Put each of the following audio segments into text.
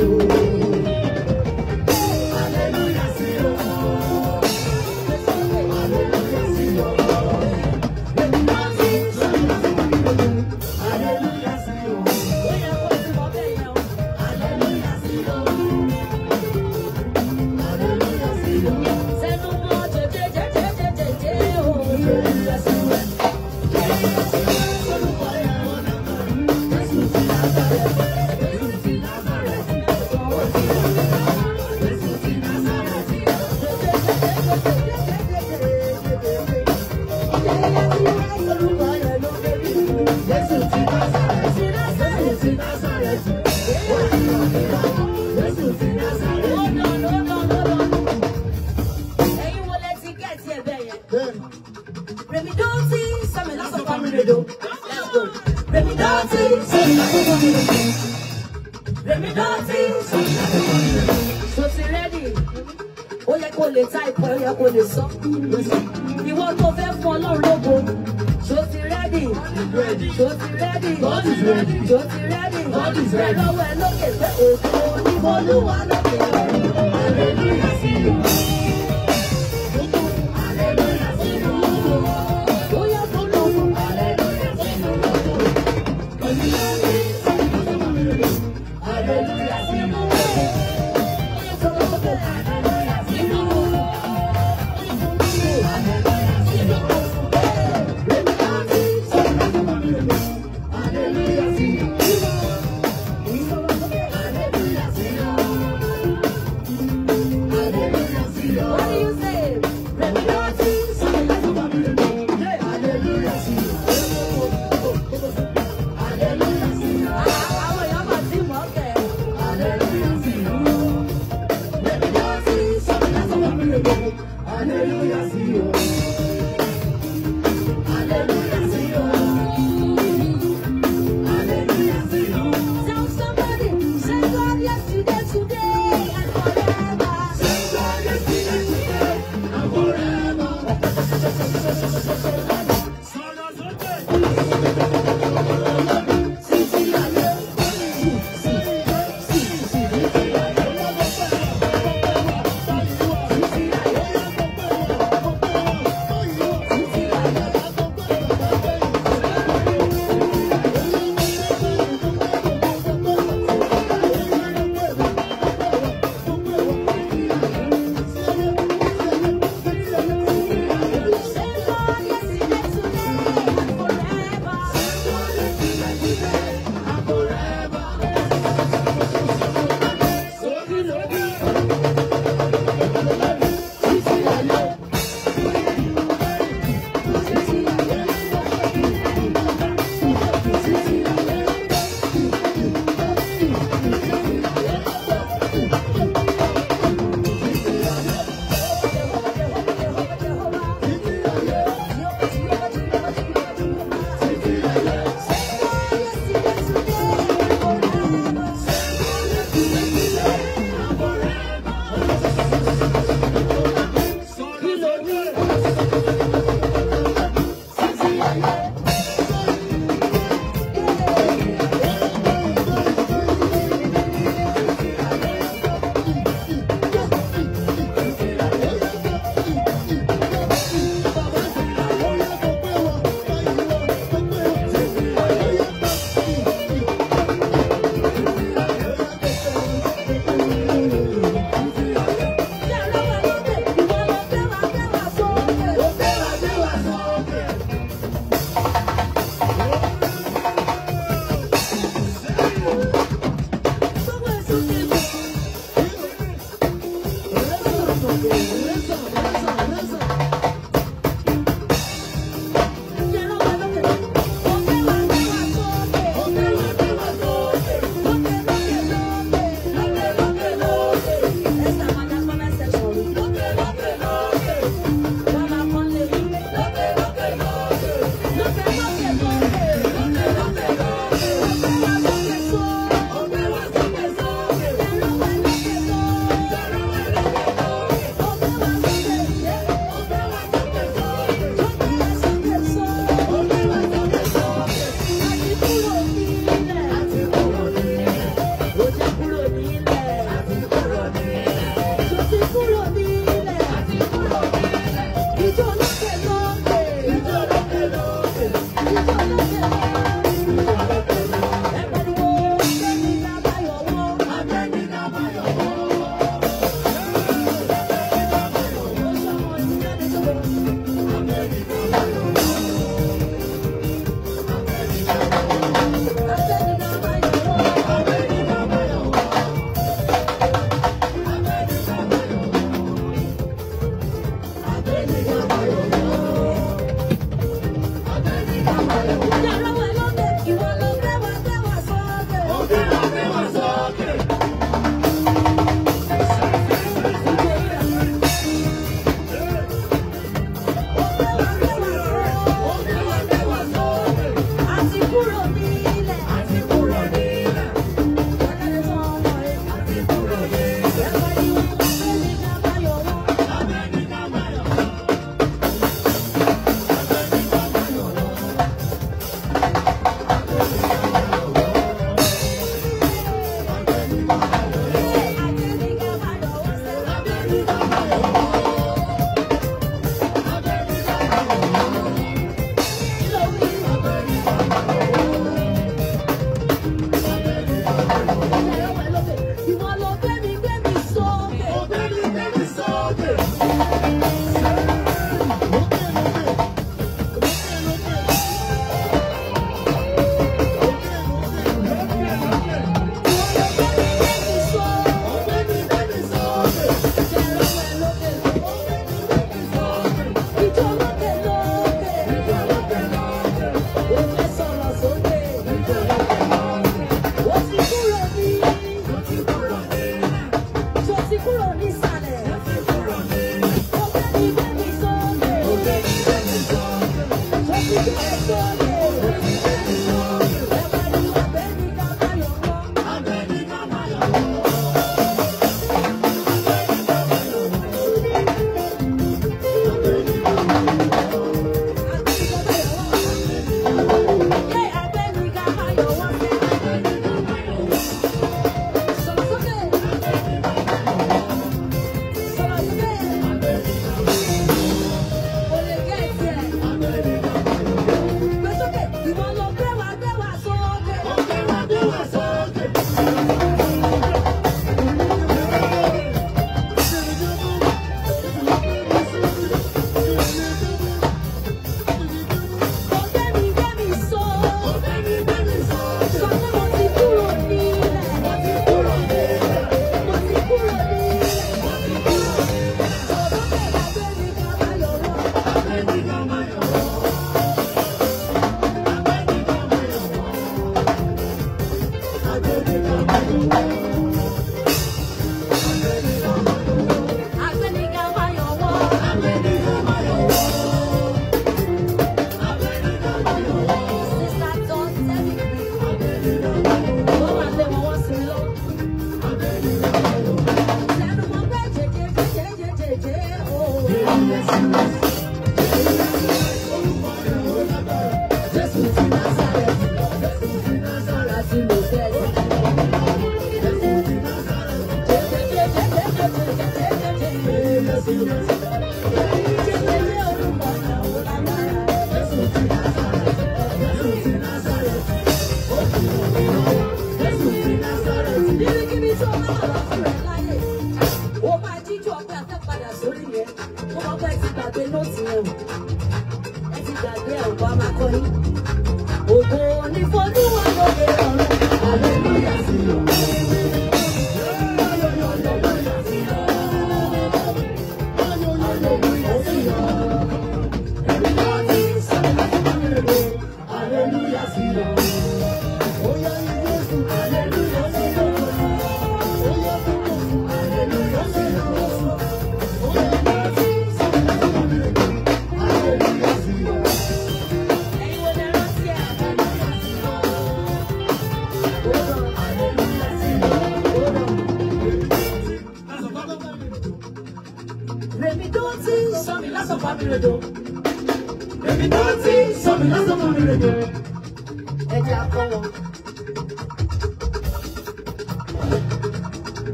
Hallelujah.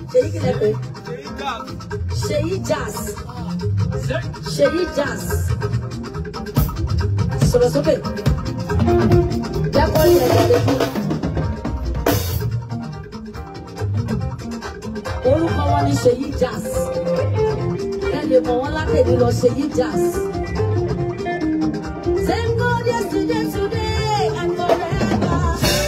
Ṣèyí kí lẹ pé? Ṣèyí jazz. Ṣèyí jazz. Sọ̀rọ̀ sókè. Jákọ́ ilẹ̀ ìjọba fún. Orúkọ wọn ni Ṣèyí jazz. Ẹ lè mọ̀ wọ́n látẹ̀lé lọ Ṣèyí jazz. Same God yesterday, today, and forever.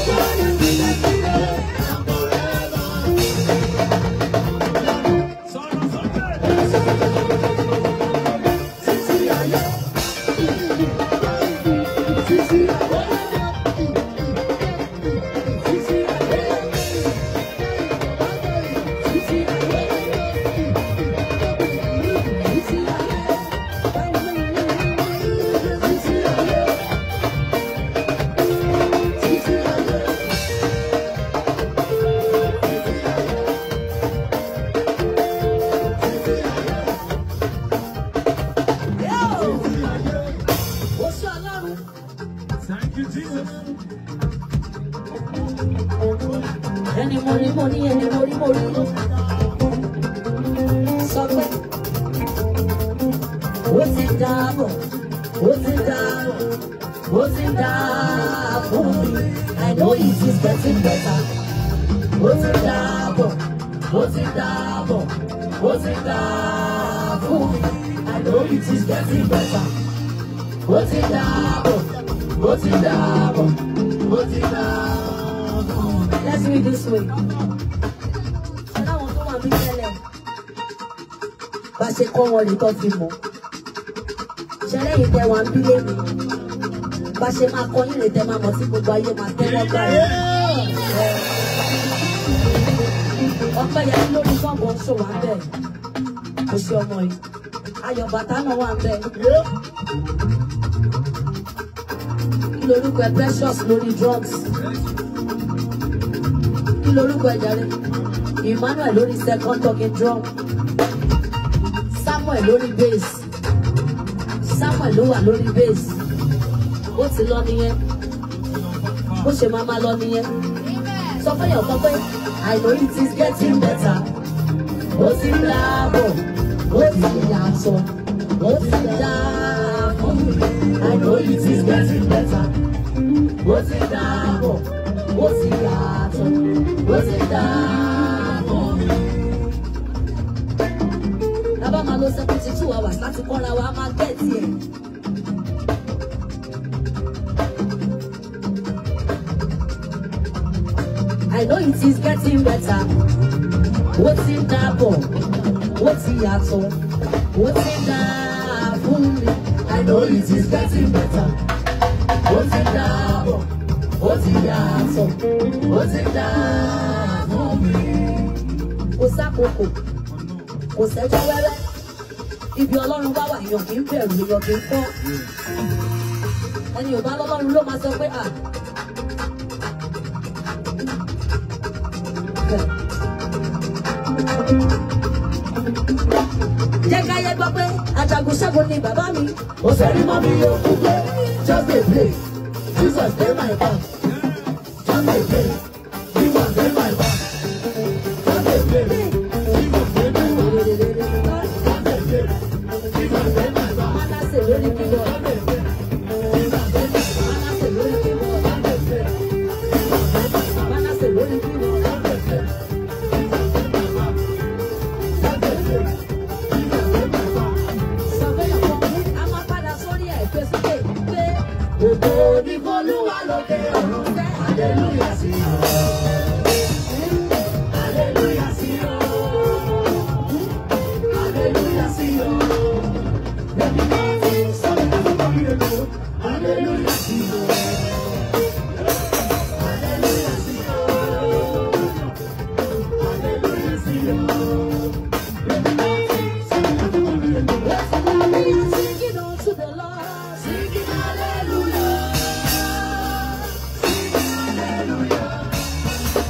I know it is getting better. What's it double? What's it double? What's it double? I know it is getting better. What's it double? What's it double? What's it double? Let's read this way. I don't want to be telling. But she come on the coffee more. Shall I eat that 1 billion? But she ma kọ́ yín lè tẹ́ máa mọ̀ sí gbogbo ayé máa tẹ́lẹ̀ gbà yín. Ọpẹ́ yẹn lórí sọ́ọ̀bù ṣò wá bẹ́ẹ̀. Kò sí ọmọ yìí. Ayọ̀ bàtà náà wà bẹ́ẹ̀. Kí lorúkọ ẹ Precious lórí drugs? Kí lorúkọ ẹ jàre? Emmanuel lórí second talking drum. Samuel lórí bass. Samuel ló wà lórí bass. Ó ti lọ nìyẹn. Bó ṣe máa lọ nìyẹn. Sọ fún yàn kan pé I know it is getting better. Ó ti láàbọ̀, ó ti yàtọ̀, ó ti dáàbọ̀. I know it is getting better. Ó ti dáàbọ̀, ó ti yàtọ̀, ó ti dáàbọ̀. Lábàá máa lo 72 hours láti kọ́ra wa máa gẹ̀ẹ́tì ẹ̀. I know it is getting better. What's in that ball? What's in that song? What's in that boom? I know it is getting better. What's in that ball? What's in that song? What's in that boom? Osakoko, Osejo wẹ́wẹ́. Ibi Ọlọ́run bá wà èèyàn kì í bẹ̀rù èèyàn kì í fọ́. Ẹni ò bá lọ́lọ́run ló máa sọ pé à. Jẹ́ ká yẹ gbọ́ pé Ajagun Ṣẹ́gun ni bàbá mi. Ó sẹ́rí mọ́ mi yóò kú pé just dey play. Jesus dey my back. Just dey play. Jesus dey my back. Just dey play. Jesus dey my back. Just dey play. Jesus dey my back. Manase lórí kíbọ̀. Jesus dey my back. Manase lórí kíbọ̀. Manase lórí kíbọ̀. Hallelujah, see you. Hallelujah, see you. Hallelujah, see you. Let me sing something from you. Hallelujah, see you. Hallelujah, see you. Hallelujah, see you. Let me sing something from you. Let's go, singing unto the Lord, singing hallelujah.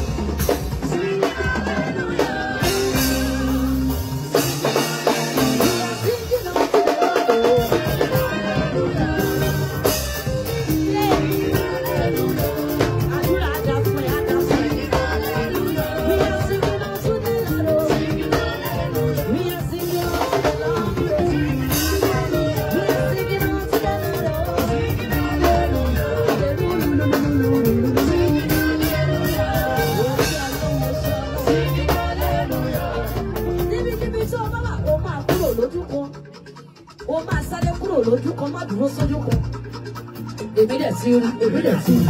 má dúró sójú kan. Èmi dẹ̀ ti rí, èmi dẹ̀ ti rí.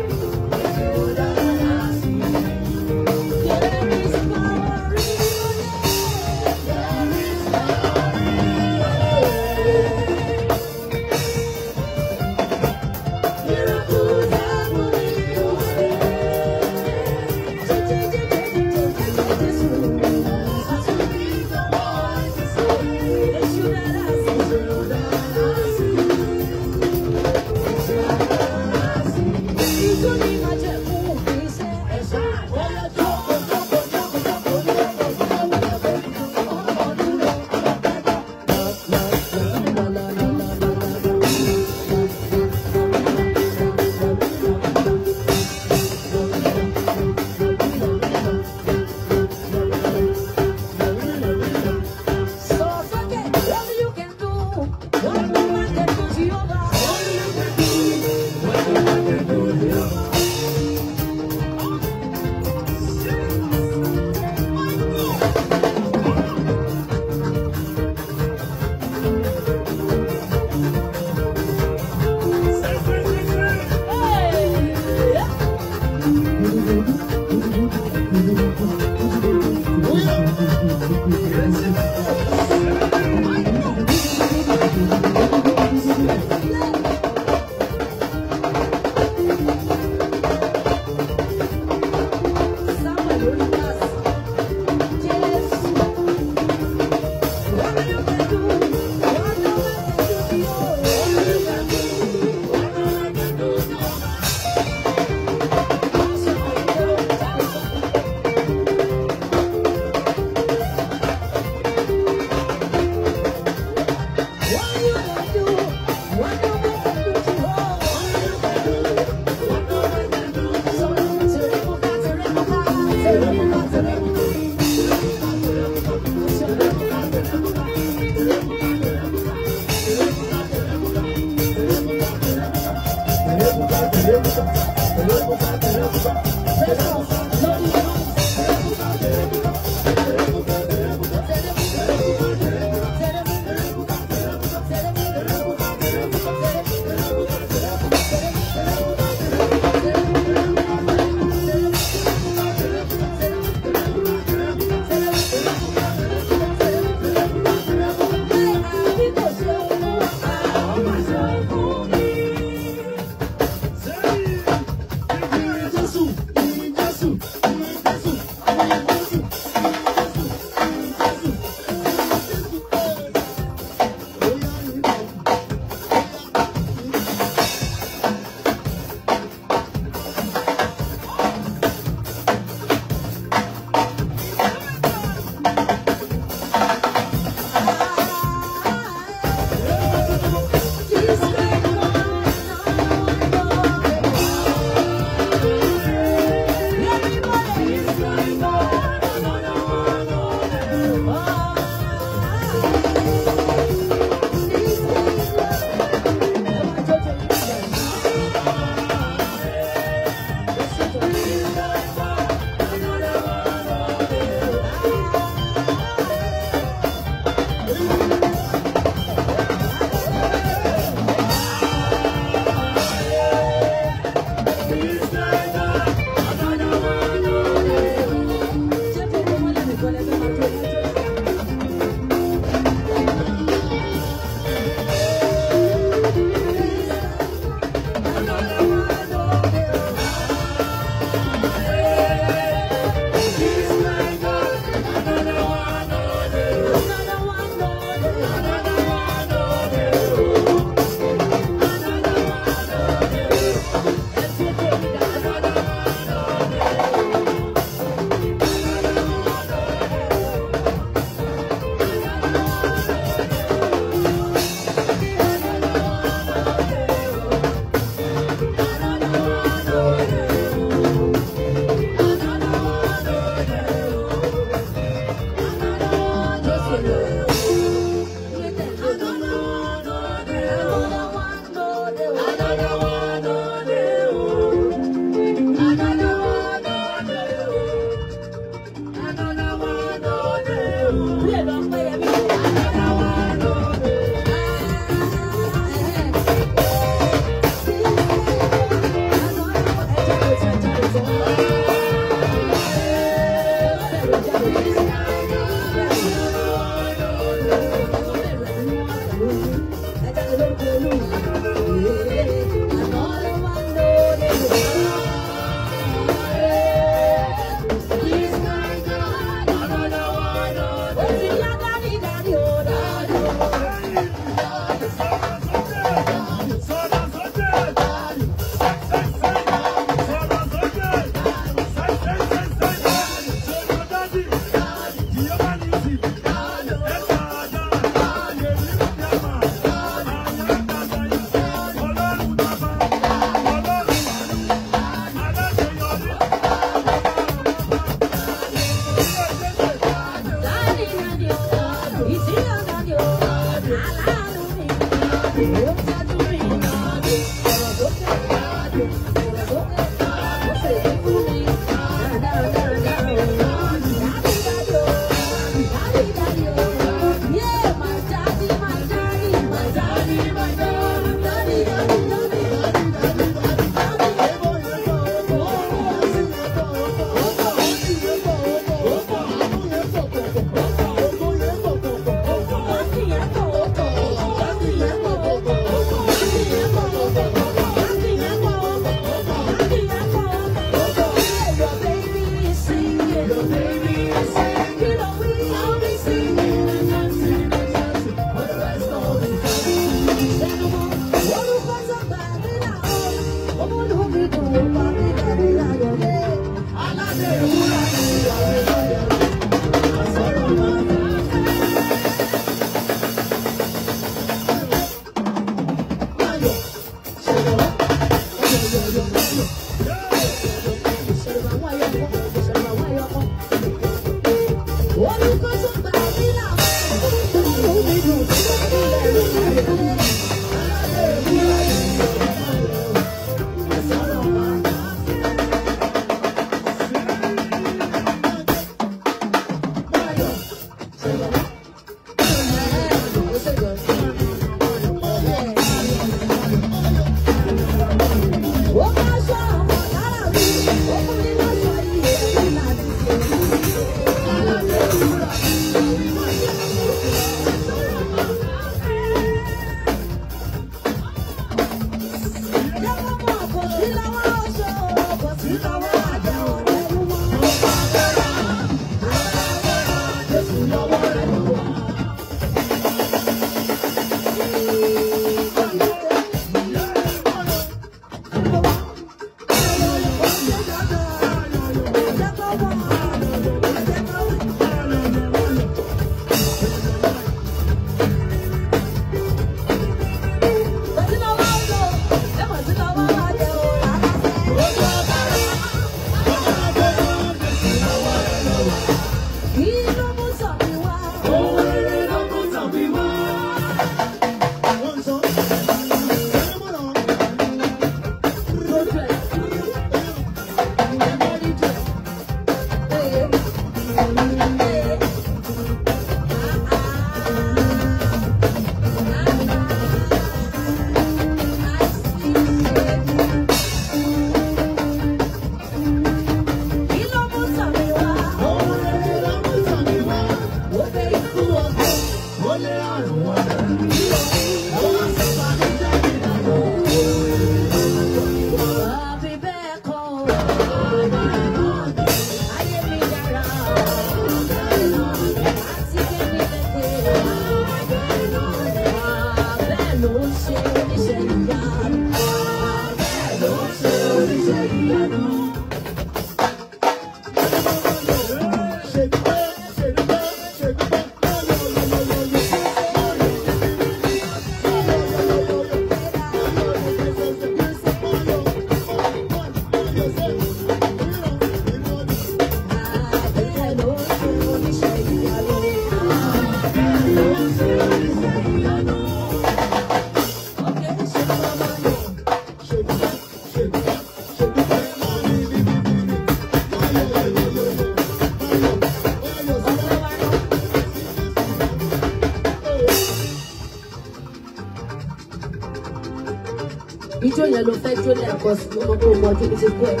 yellow factory like us, no more go more to the square.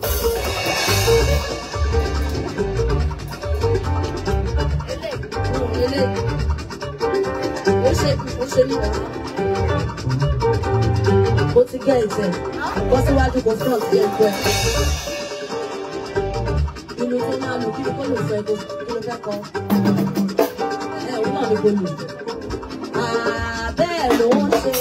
What's it get? What's the water goes not get where? You know, now look at the color for it. Look at all. We're not going to. There, don't say,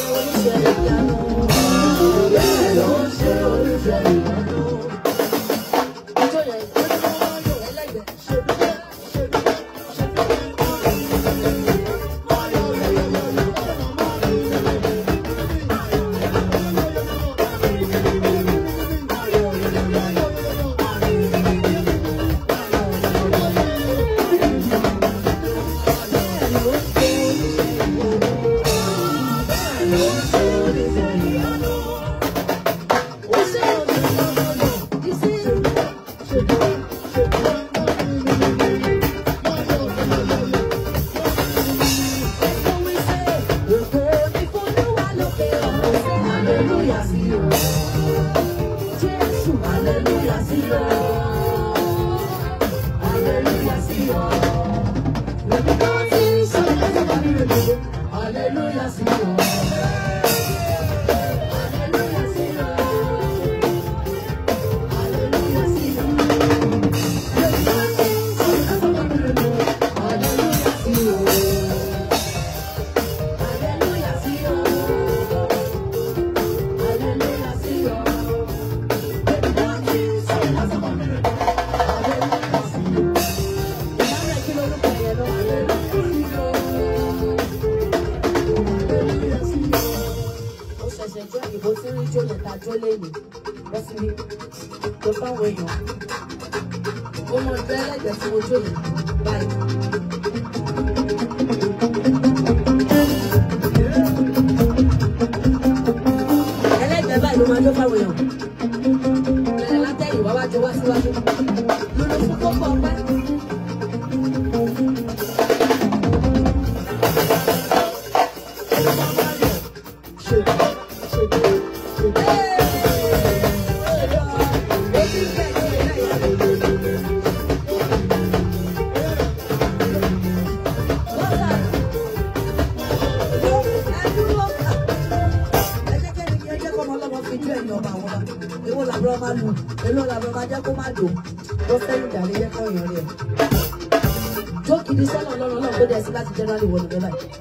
Generally, what do they like?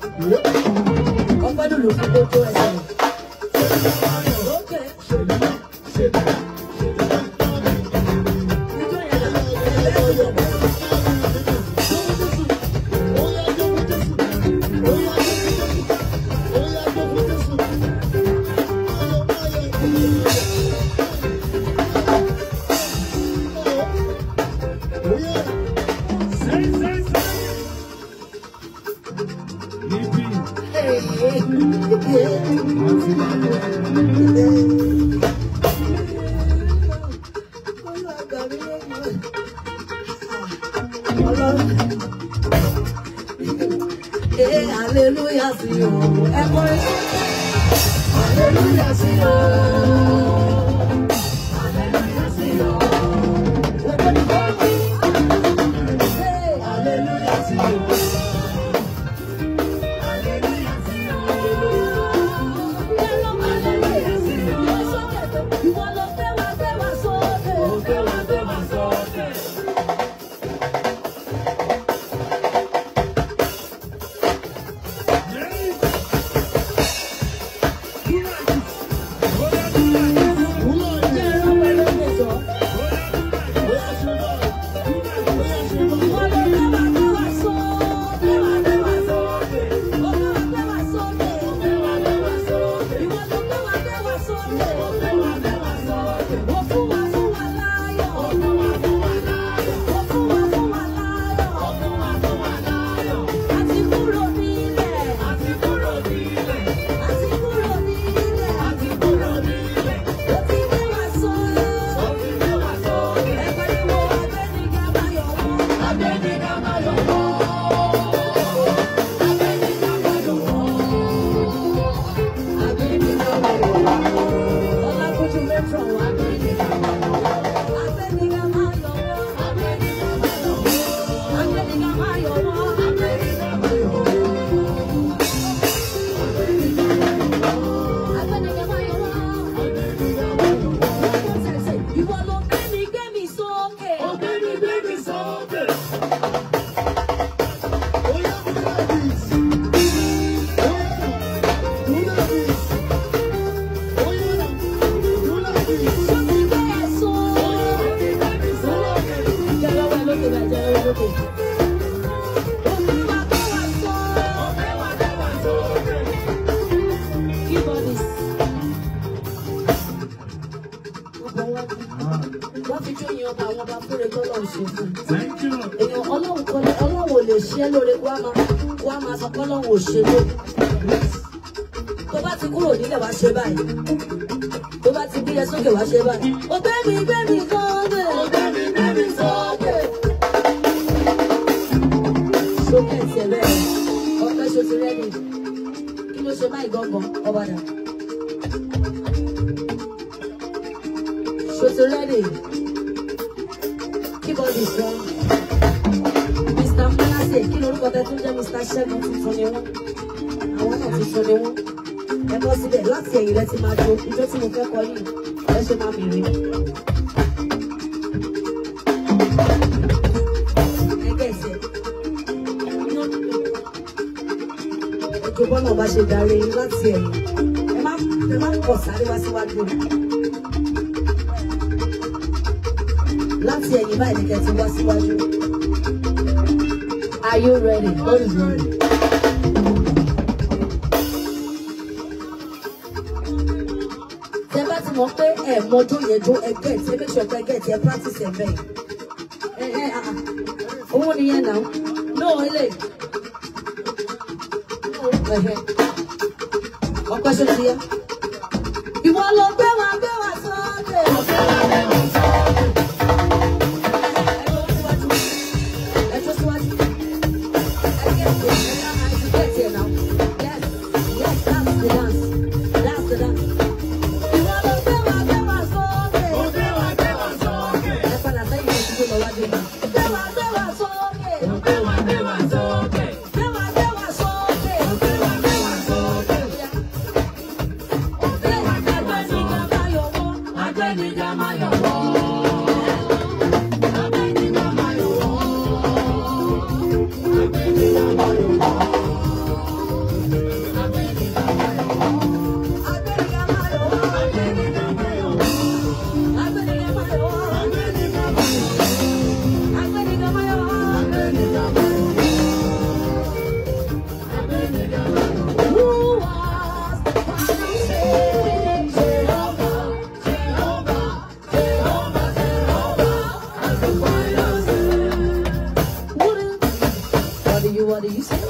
Come on, look at the Hallelujah, see you. Hallelujah, see you. Hallelujah, see you. Hallelujah, see you. Are you ready? God is ready. Make sure I get your practice and bang. Oh, now. No, what question here? You want to go What do you say?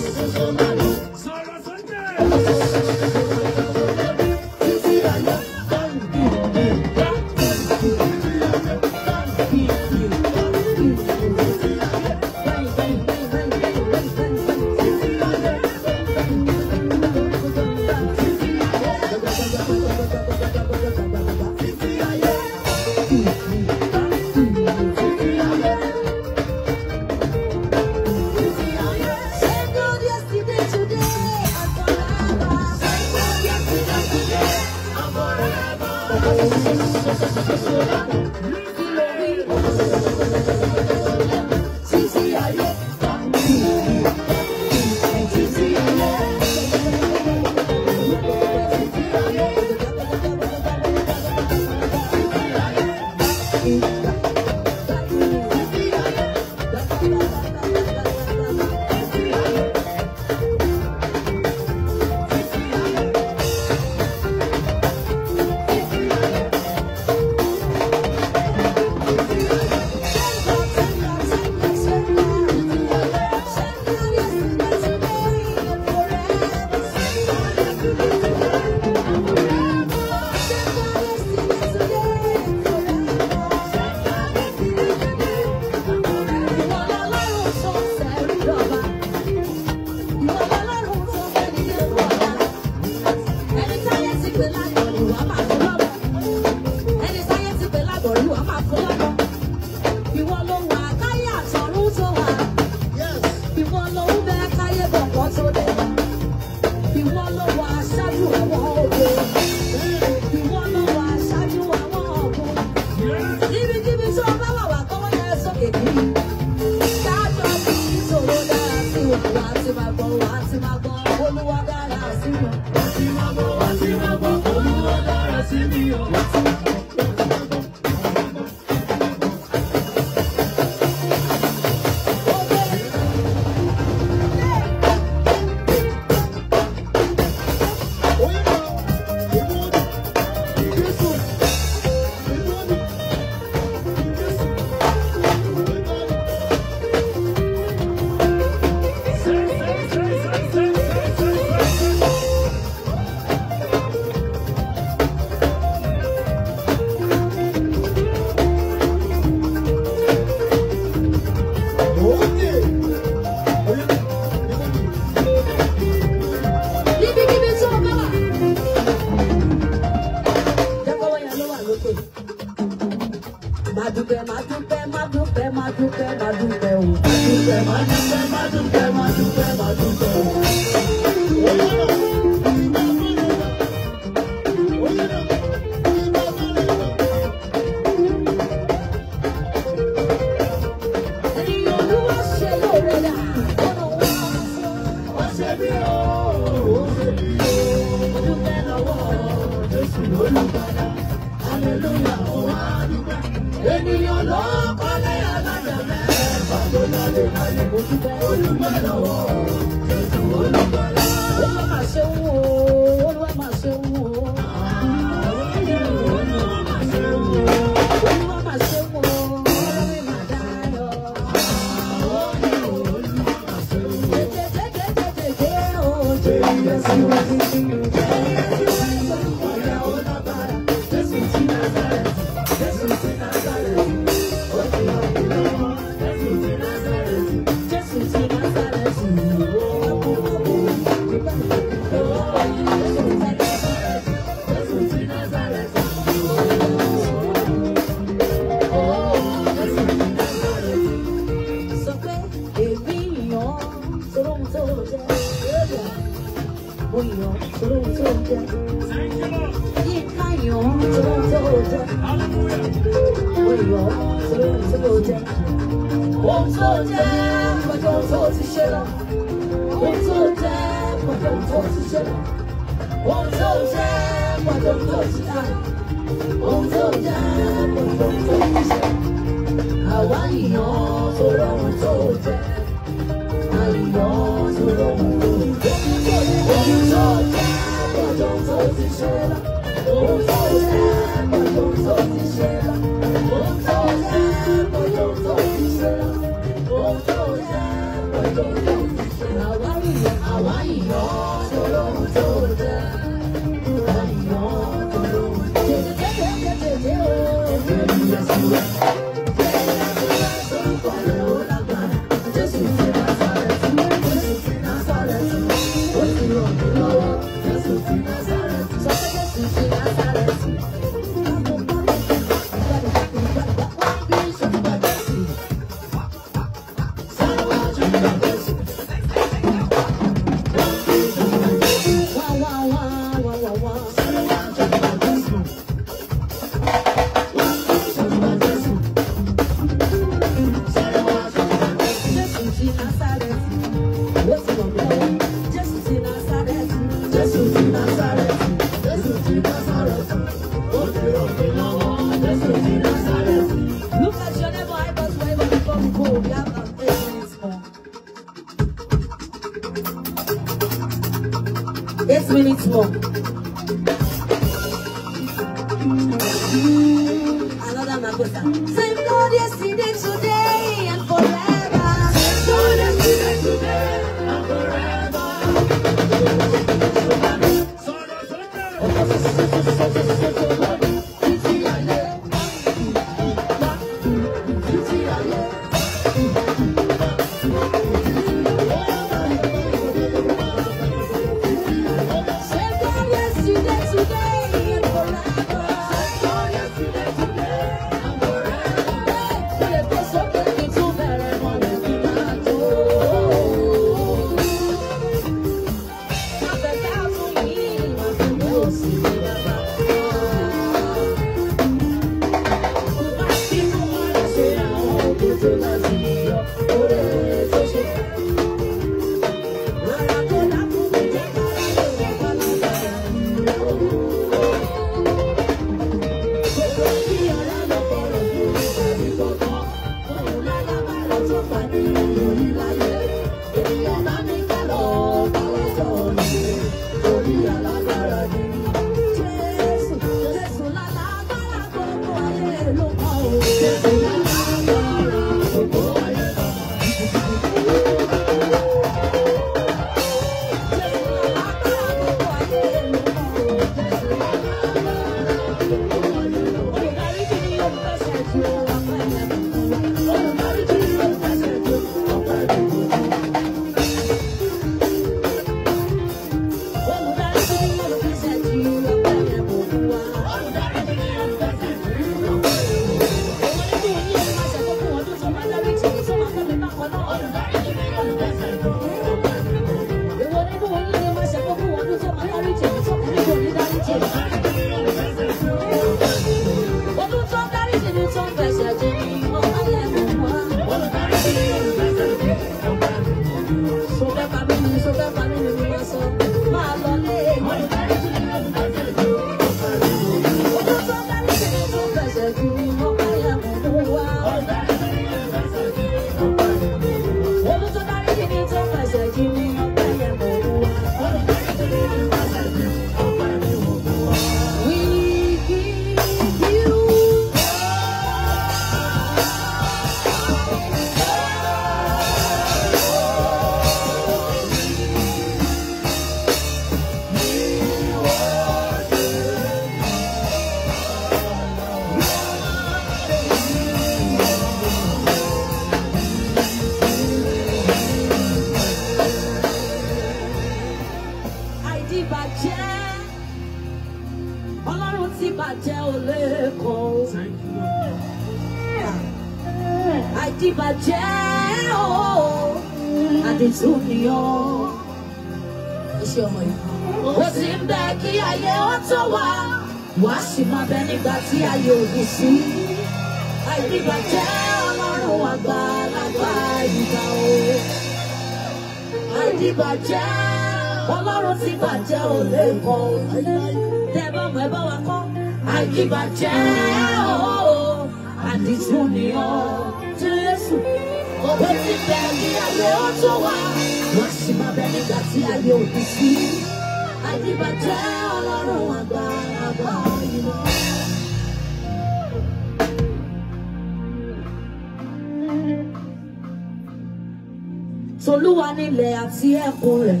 Tolúwa nílẹ̀ àti ẹ̀kún rẹ̀,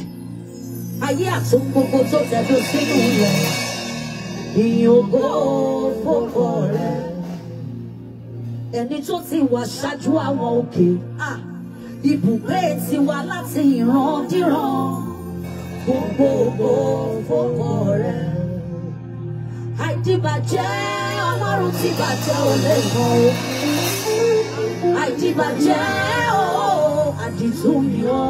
ayé àtún gbogbo tó tẹ̀dó sínú rẹ̀, ìyìn ògo fókọ rẹ̀. Ẹni tó ti wà ṣáájú àwọn òkè, ibùgbé tiwa láti ìran díran, gbogbo ògo fókọ rẹ̀. Àìdíbàjẹ́ Ọlọ́run tí bàjẹ́ ò lè mọ̀ o, àìdíbàjẹ́ àdìtú mi ọ́.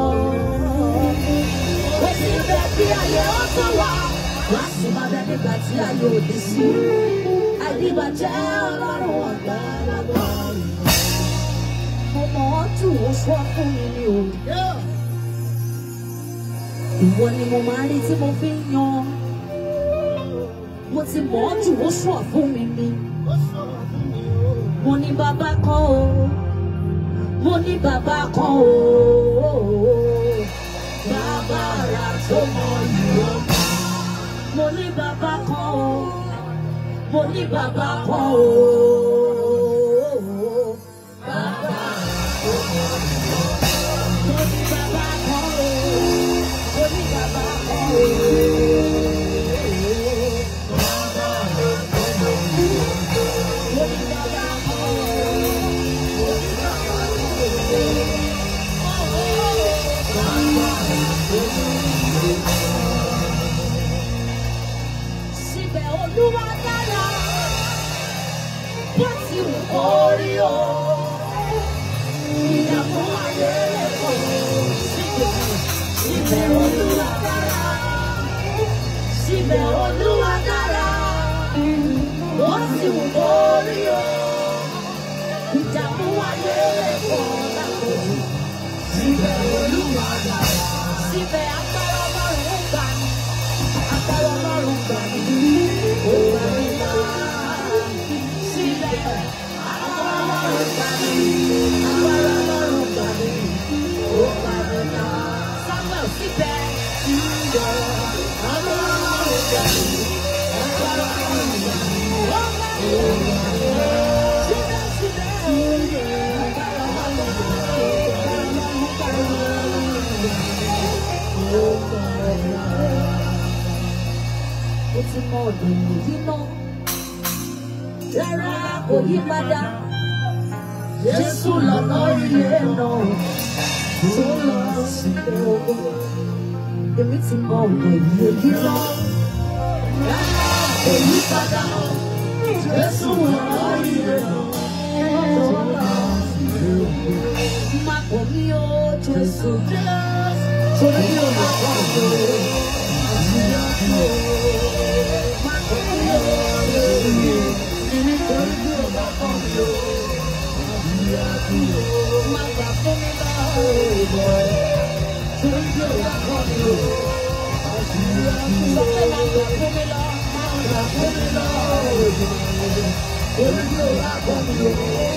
Ó ti bẹ kí ayé ó tó wá, wá sì máa bẹ nígbà tí ayé ò ní sí. Àìdíbàjẹ́ Ọlọ́run àgbàlagbà. Mo mọ̀ ọ́ tù ó sọ fún mi ni o. Ìwọ ni mo máa rí tí mo fi ń yan. Mo ti mọ̀ ọ́ tù ó sọ fún mi ni. Mo ní bàbá kan o. Mo ní bàbá kan o, bàbá ara tó mọ ìwọ. Mo ní bàbá kan o, mo ní bàbá kan o, bàbá ara tó mọ ìwọ. Mo ní bàbá kan o, mo ní bàbá kan o, bàbá ara tó mọ ìwọ. Mo ní bàbá kan o. Síbẹ̀ Olúwa dára, bó ti wù kó rí o, ìdààmú ayé lẹ́kọ̀ọ́. Síbẹ̀ Olúwa dára, síbẹ̀ Olúwa dára, bó ti wù kó rí o, ìdààmú ayé lẹ́kọ̀ọ́ lákòókò. Síbẹ̀ Olúwa dára, síbẹ̀ agbára Ọlọ́run gbà mí, agbára Ọlọ́run gbà mí, ó gbà mí là. Síbẹ̀ agbára Ọlọ́run gbà mí, agbára Ọlọ́run gbà mọ̀ ọ̀dọ̀ yìí náà. Rárá kò yí padà. Jésù lọ́nà ilé náà. Tó lọ sílé owó. Èmi ti mọ ọ̀dọ̀ yìí náà. Rárá kò yí padà. Jésù lọ́nà ilé náà. Tó lọ sílé owó. Má kọ̀ mí ó Jésù. Torí mi ò má kọ̀ mí ó. Má kọ̀ mí ó Jésù. Torí mi ò má kọ̀ mí ó. Má gbà fún mi lọ́wọ́. Torí mi ò má kọ̀ mí ó. Sọ pé má gbà fún mi lọ́wọ́. Má gbà fún mi lọ́wọ́. Torí mi ò má kọ̀ mí ó.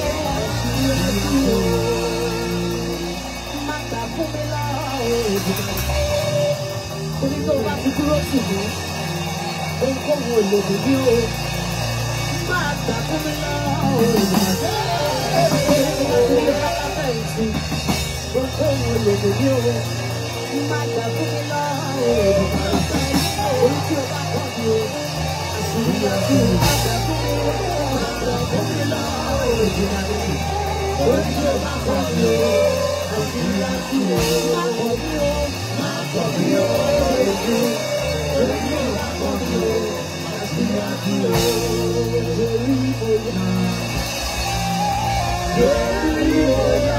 Má gbà fún mi lọ́wọ́. Torí tó bá fi dúró sí mi, ohunkóhun ò lè dùn mí o. Má gbà fún mi lọ́wọ́. Torí tó bá fi dúró lábẹ́yìntì, ohunkóhun ò lè dùn mí o. Má gbà fún mi lọ́wọ́. Torí tí o bá kọ́ mi o, àṣírí àti má gbà fún mi lọ́wọ́. Má gbà fún mi lọ́wọ́. Torí tí o bá kọ́ mi o, àṣírí àti má kọ́ mi o. Má kọ́ mi o. Torí tí o bá kọ́ mi o, àṣírí àti torí bóyá. Torí bóyá.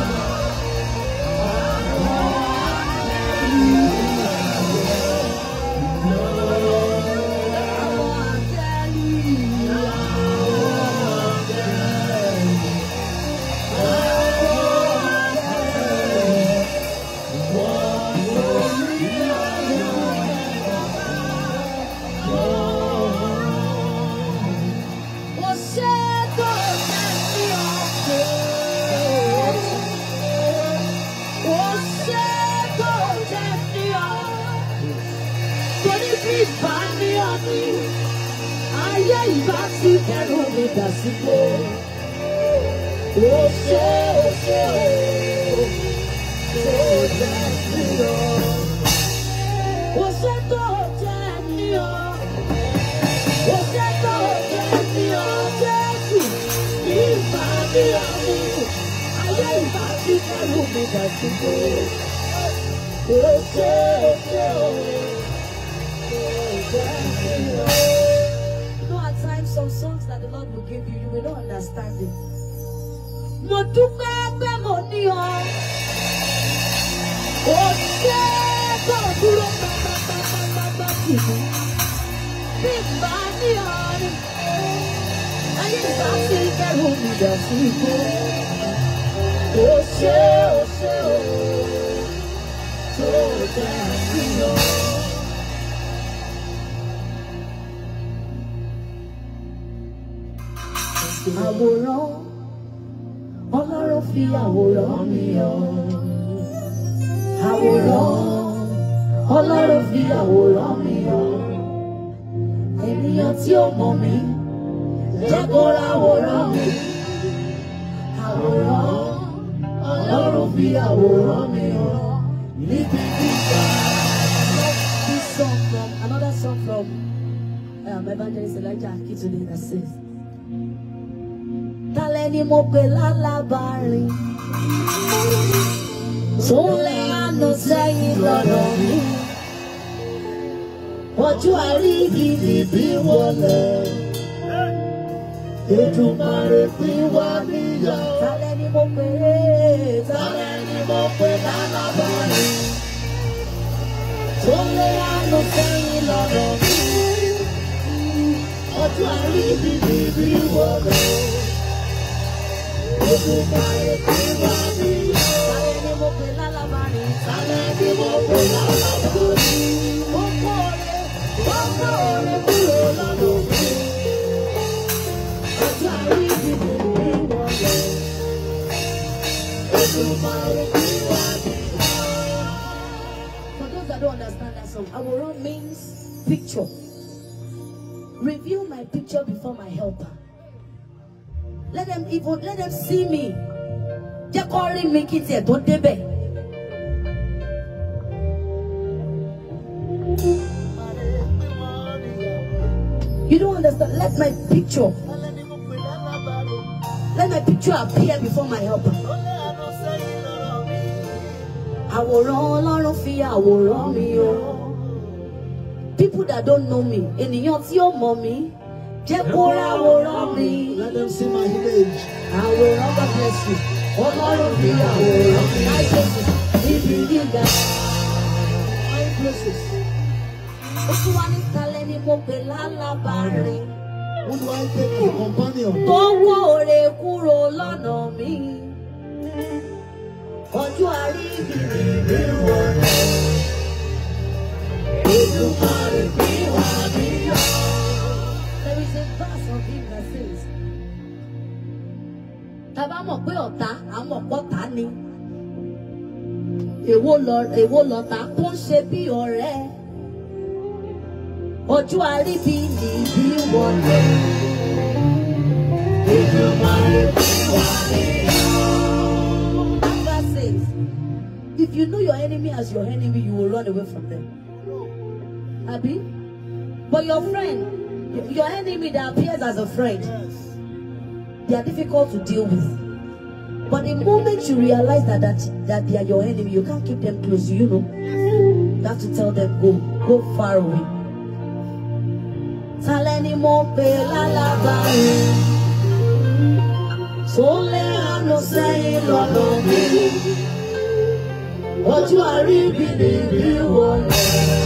Ayé ìbá ti kẹ́rù mi dà sípò. Ó ṣe ó jẹ́ ní ọ. Ó ṣe tó jẹ́ ní ọ. Ó ṣe tó jẹ́ ní ọ. Jésù ìbá ní ọ̀nì. Ayé ìbá ti kẹ́rù mi dà sípò. Ó ṣe ó jẹ́ ní ọ. Some songs that the Lord will give you, you will not understand it. Mo dúpẹ́ pé mo ní ọ. Ó ṣe tó dúró pápápápápá sí mi. Bí bá ní ọ ni, ayé ìbá sí kẹ́rù mi dà sí ikú. Ó ṣe tó jẹ́ sí ọ. Àwòrán Ọlọ́run fi àwòrán mi hàn. Àwòrán Ọlọ́run fi àwòrán mi hàn. Ènìyàn tí ó mọ̀ mí jẹ́ kó ra àwòrán mi. Àwòrán Ọlọ́run fi àwòrán mi hàn. Níbi gíga. This song from another song from Evangelist Elijah Akitune that says. Tálẹ̀ ni mo pè lálábàárín tó lè àánú sẹ́yìn lọ́dọ̀ mi. Ọjọ́ àríyìnbí bí wọlé Èdùmàrè pín wá níyà. Tálẹ̀ ni mo pè lálábàárín tó lè àánú sẹ́yìn lọ́dọ̀ mi. Ọjọ́ àríyìnbí bí wọlé. Èdùmàrè pín wá níyà. Tálẹ̀ ni mo pè lálábàárín. Tálẹ̀ ni mo pè lálábàárín. Ó kọ́ ọ̀rẹ́ kúrò lọ́dọ̀ mi. Ọjọ́ àríyìnbí bí wọlé. Èdùmàrè pín wá níyà. For those that don't understand that song, àwòrán means picture. Review my picture before my helper. Let them see me. Jẹ́ kó rí mi kí tiẹ̀ tó débẹ̀. You don't understand. Let my picture appear before my helper. People that don't know me, ènìyàn tí ó mọ̀ mí, jẹ́ kó ráwòrán mi. Let them see my image. Àwòrán, God bless you. Ọlọ́run fi àwòrán mi. I Jesus, ibi gíga. High places. Ó tún wá ní kalẹ̀ ni mo pè lálábàárín. Who do I take for companion? Tó kó òrè kúrò lọ́nà mi. Ọjọ́ àríbìrì wọlé. Ìdúmọ̀rì bí wà níyà. There is a verse of him that says, tá bá mọ̀ pé ọ̀tá, àwọn ọ̀pọ̀ta ni. Èwo lọ̀tá tó ń ṣe bí ọ̀rẹ́. Ọjọ́ àríbì ní bí wọlé. Ìdúmọ̀rì bí wà níyà. That says, if you know your enemy as your enemy, you will run away from them. Abi? But your friend, your enemy that appears as a friend, they are difficult to deal with. But the moment you realize that they are your enemy, you can't keep them close, you know. You have to tell them, go far away. Taleni mo pe lalabari, sole ano say lolo mi, oju aribi ni bi wole.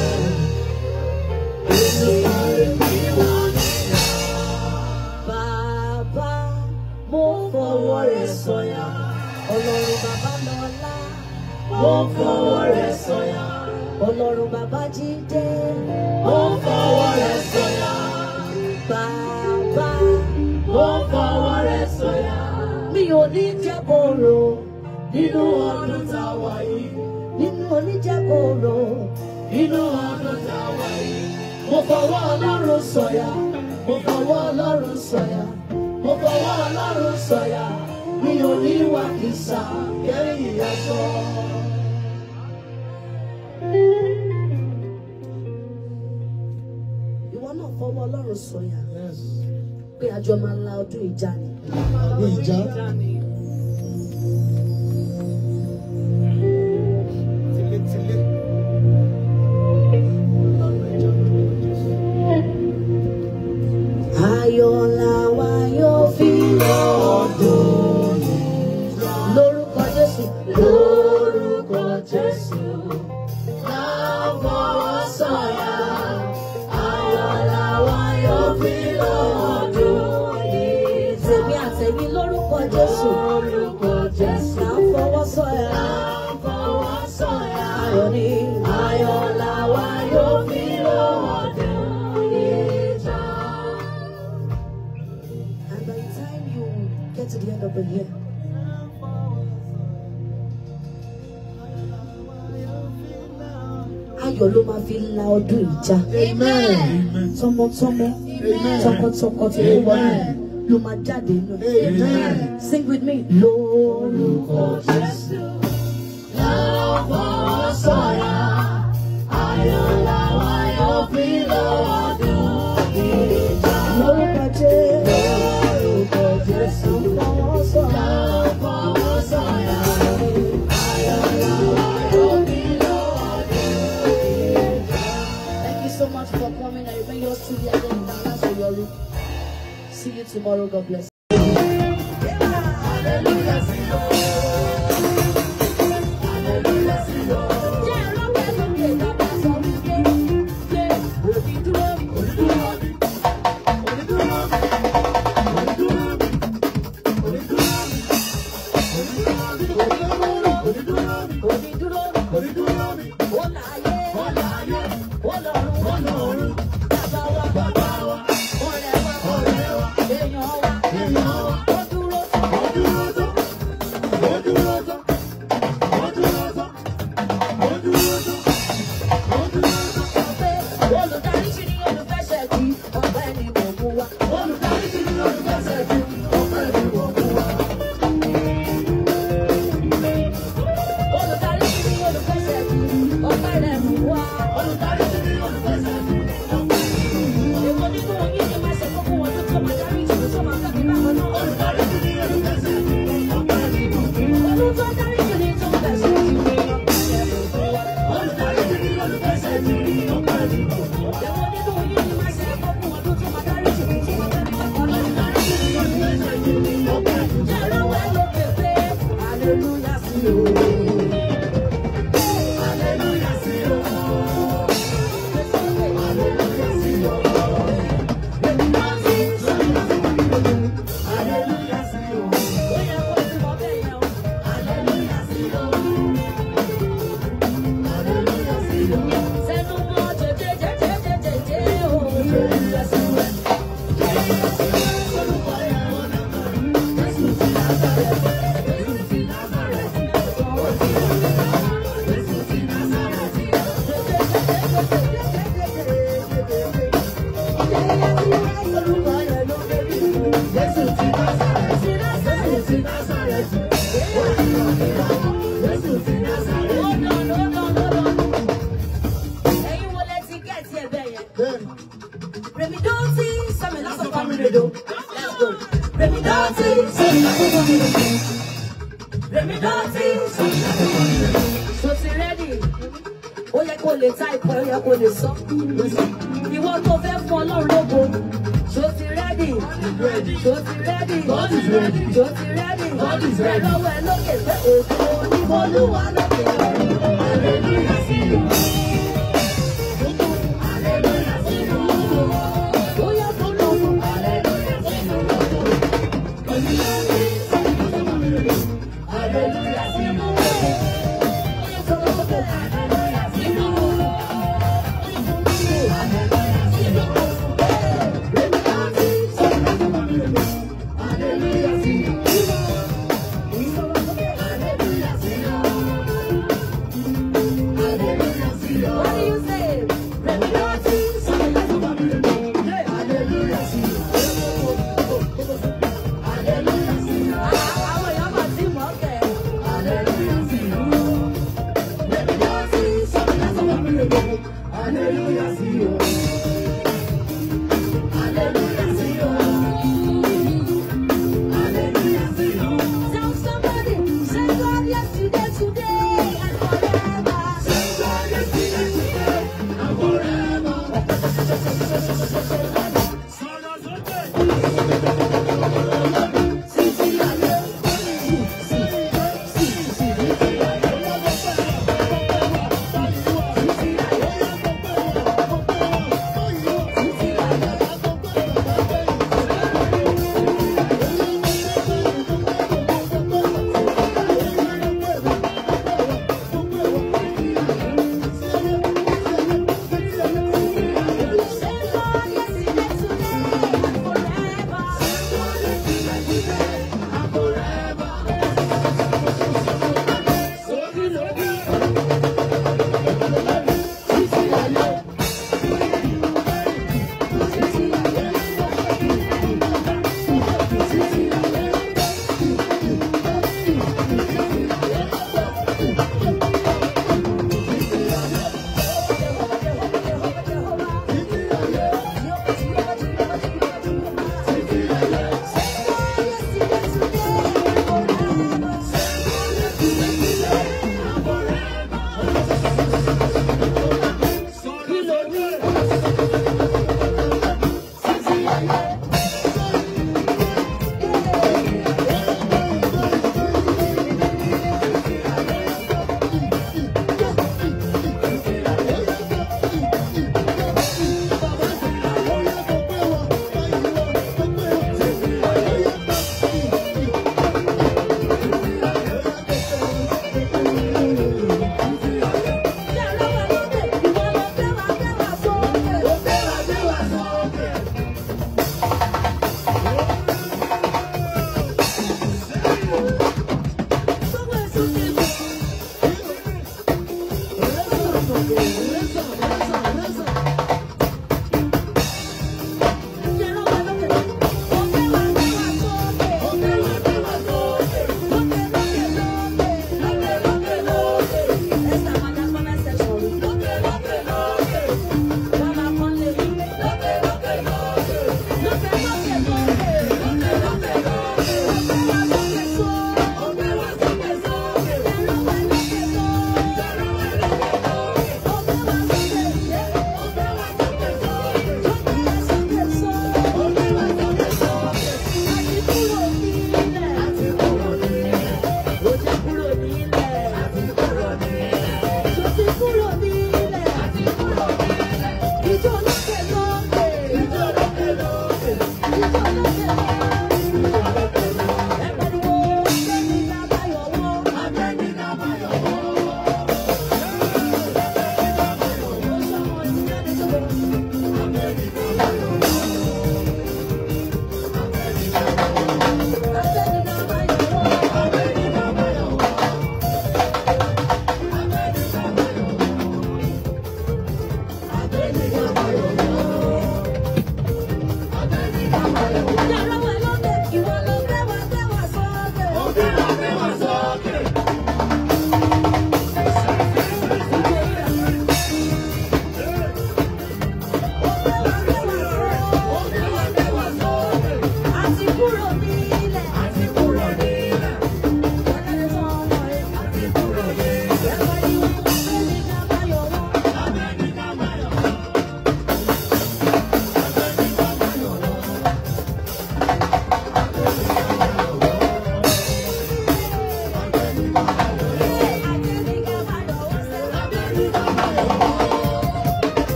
Bàbá mo fọwọ́ rẹ̀ sọ̀yà, Ọlọ́run bàbá lọ́lá. Mo fọwọ́ rẹ̀ sọ̀yà, Ọlọ́run bàbá jíde. Mo fọwọ́ rẹ̀ sọ̀yà, bàbá. Mo fọwọ́ rẹ̀ sọ̀yà. Mi ò ní jẹ́ kóró nínú ọdún tá a wà yìí. Nínú oníjẹ́ kóró nínú ọdún tá a wà yìí. Mo fọwọ́ Ọlọ́run sọ̀yà, mo fọwọ́ Ọlọ́run sọ̀yà, mo fọwọ́ Ọlọ́run sọ̀yà, mi ò ní wà kìsà kẹ́yìn aṣọ. Ìwọ náà fọwọ́ Ọlọ́run sọ̀yà pé àjọ máa la ọdún ìjà ni. Ọdún ìjà. Ayọ̀ làwa yóò fi lọ́dún lórúkọ Jésù, lórúkọ Jésù, láfọwọ́ sọ̀yà. Ayọ̀ làwa yóò fi lọ́dún tèmi àtẹ̀yìn lórúkọ Jésù, lórúkọ Jésù, láfọwọ́ sọ̀yà. Láfọwọ́ sọ̀yà. Ayọ̀ ni ayọ̀ làwa yóò fi lọ́dún. Get to the end of the year. Ayọ̀ ló máa fi la ọdún ìjà. Amen. Tọmọtọmọ, tọkọtọkọ tí ó wọlé ló máa jáde nù. Amen. Sing with me. Lórúkọ Jésù, láfọwọ́ sọ̀yà. Ayọ̀ làwa yóò fi la ọdún ìjà. Lórúkọ Jésù. Thank you so much for coming. I remain yours truly, Adeyinka. See you tomorrow. God bless. ó yẹ kó lè type, ó yẹ kó lè sọ. Ìwọ tó fẹ́ fún Ọlọ́run lógo, ṣó ti ready? Ṣó ti ready? God is ready. Ṣó ti ready? God is ready. Lọ́wọ́ ẹ lókè pé ògo ni Olúwa lókè. Hallelujah sí i. Hallelujah sí i. Ó yẹ kó lọ́wọ́. Hallelujah sí i. Hallelujah sí i. Hallelujah sí i.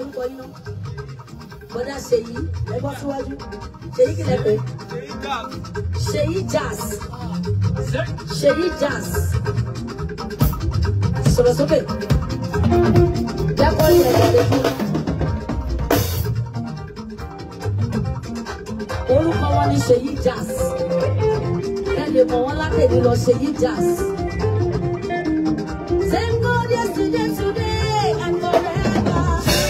lórúkọ yín náà? Bọ́dá Ṣèyí, ẹ bọ́ síwájú. Ṣèyí kí lẹ pè? Ṣèyí Jazz. Ṣèyí Jazz. Sọ̀rọ̀ sókè. Jákọ́ ilẹ̀ ìdílé fún. Orúkọ wọn ni Ṣèyí Jazz. Ẹ lè mọ̀ wọ́n látẹ̀lé lọ Ṣèyí Jazz. Same God yesterday, today, and forever.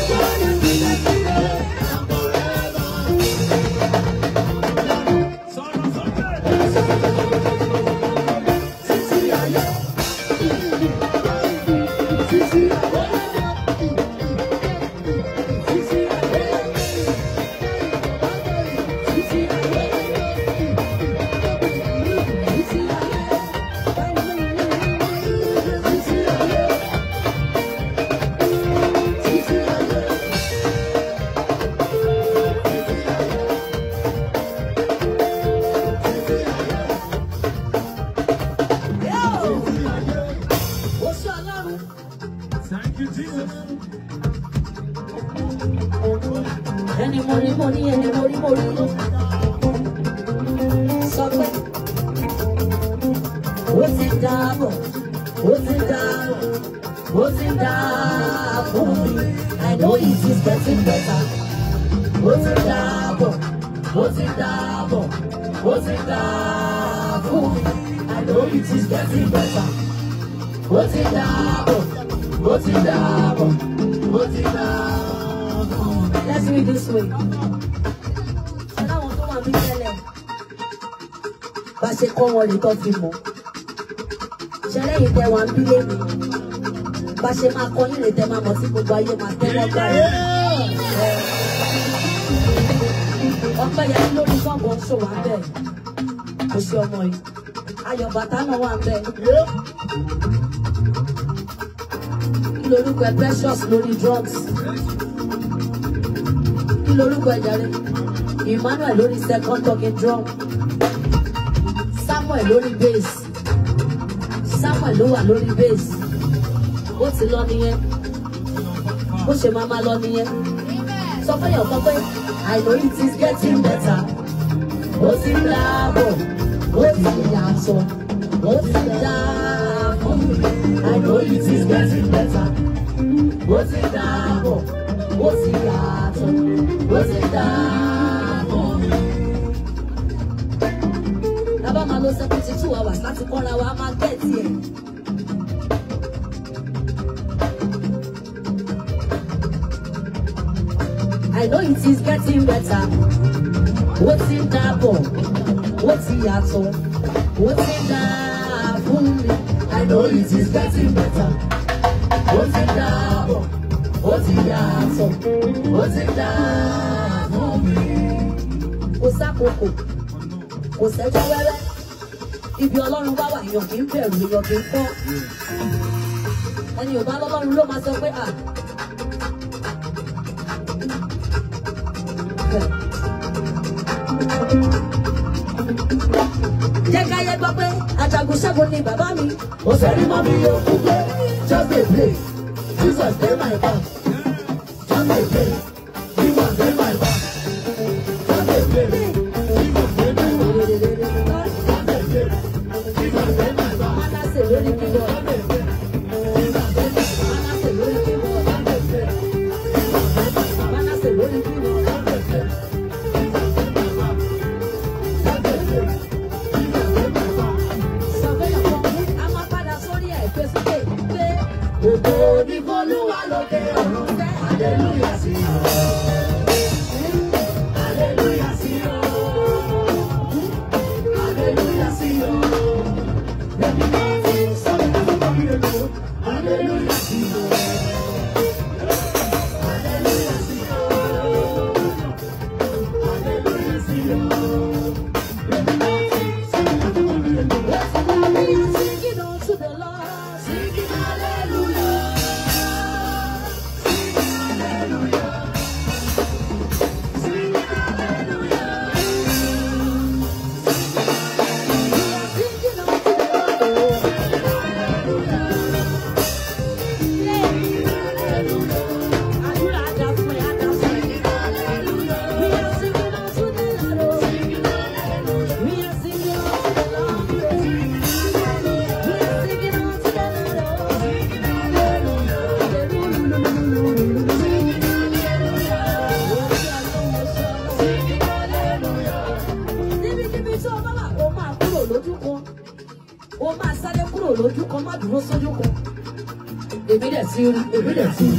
I know it is getting better. What's it double? What's it double? What's it double? I know it is getting better. What's it double? What's it double? What's it double? Let's read this way. And I want to come and be telling. But she come on the coffee more. Shall I eat that 1 billion? But she ma kọ́ yín lè tẹ́ máa mọ̀ sí gbogbo ayé máa tẹ́wọ́ gbà yín. Ọpẹ́ yẹn lórí sọ́ọ̀bù ṣò wá bẹ́ẹ̀. Kò sí ọmọ yìí. Ayọ̀ bàtà náà wà bẹ́ẹ̀. Kí lorúkọ ẹ Precious lórí drugs? Kí lorúkọ ẹ jàre? Emmanuel lórí second talking drum. Samuel lórí bass. Samuel ló wà lórí bass. Ó ti lọ nìyẹn. Bó ṣe máa lọ nìyẹn. Sọ fún yàn kan pé I know it is getting better. Ó ti láàbọ̀, ó ti yàtọ̀, ó ti dáàbọ̀. I know it is getting better. Ó ti dáàbọ̀, ó ti yàtọ̀, ó ti dáàbọ̀. Lábàá máa lo 72 hours láti kọ́ra wa máa gẹ̀ẹ́tì ẹ̀. I know it is getting better. What's in that ball? What's in that song? What's in that boom? I know it is getting better. What's in that ball? What's in that song? What's in that boom? Osakoko, Osejo wẹ́wẹ́. Ibi Ọlọ́run bá wà èèyàn kì í bẹ̀rù èèyàn kì í fọ́. Ẹni ò bá lọ́lọ́run ló máa sọ pé à. Jẹ́ ká yẹ gbọ́ pé Ajagun Ṣẹ́gun ni bàbá mi. Ó sẹ́rí mọ́ mi yóò kú pé just dey play. Jesus dey my back. Just dey play. Jesus dey my back. Just dey play. Jesus dey my back. Just dey play. Jesus dey my back. Manase lórí kíbọ̀. Manase lórí kíbọ̀. Manase lórí kíbọ̀. Ògo ni f'Olúwa lókè ọ̀run fẹ́, hallelujah sí ọ. Hallelujah sí ọ. Hallelujah sí ọ. Bẹ́ẹ̀ni máa ti sọ̀rọ̀ láti bá mi lò. Hallelujah sí ọ. Hallelujah sí ọ. Hallelujah sí ọ. Bẹ́ẹ̀ni máa ti sọ̀rọ̀ láti bá mi lò. Let's go be singing unto the Lord, singing hallelujah. Hallelujah. dẹ̀ ti rí, èmi dẹ̀ ti rí.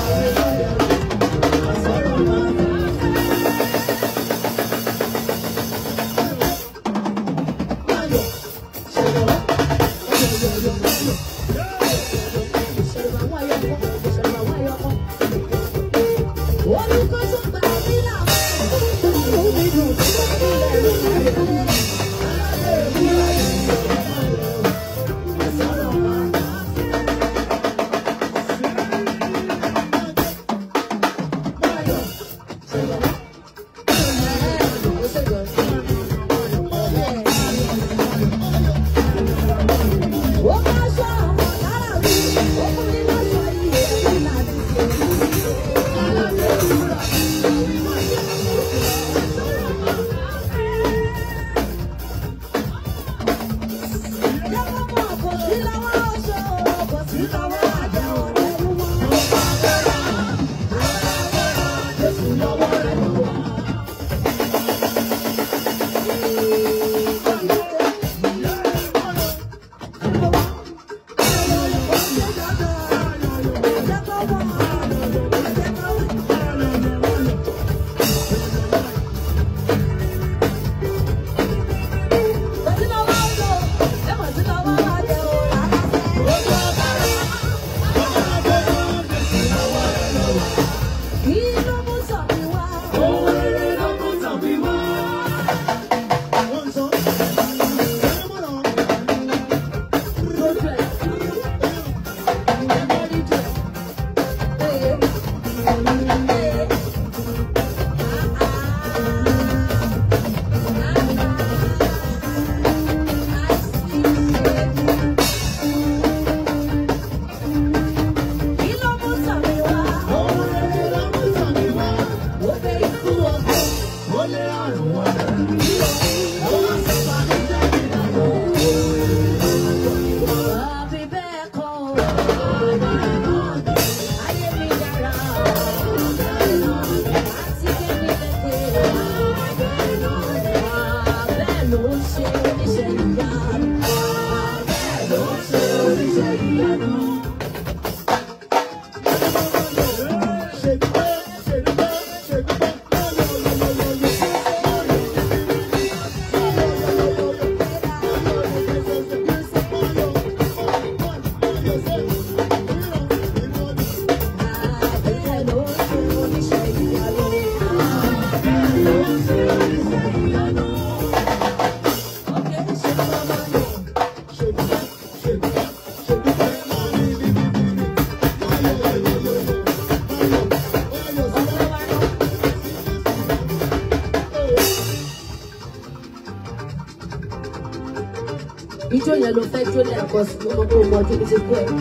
Ijó yẹn ló fẹ́ jó lẹ́ẹ̀kan sí ọmọ tó mọ ojú ti kú ẹ̀.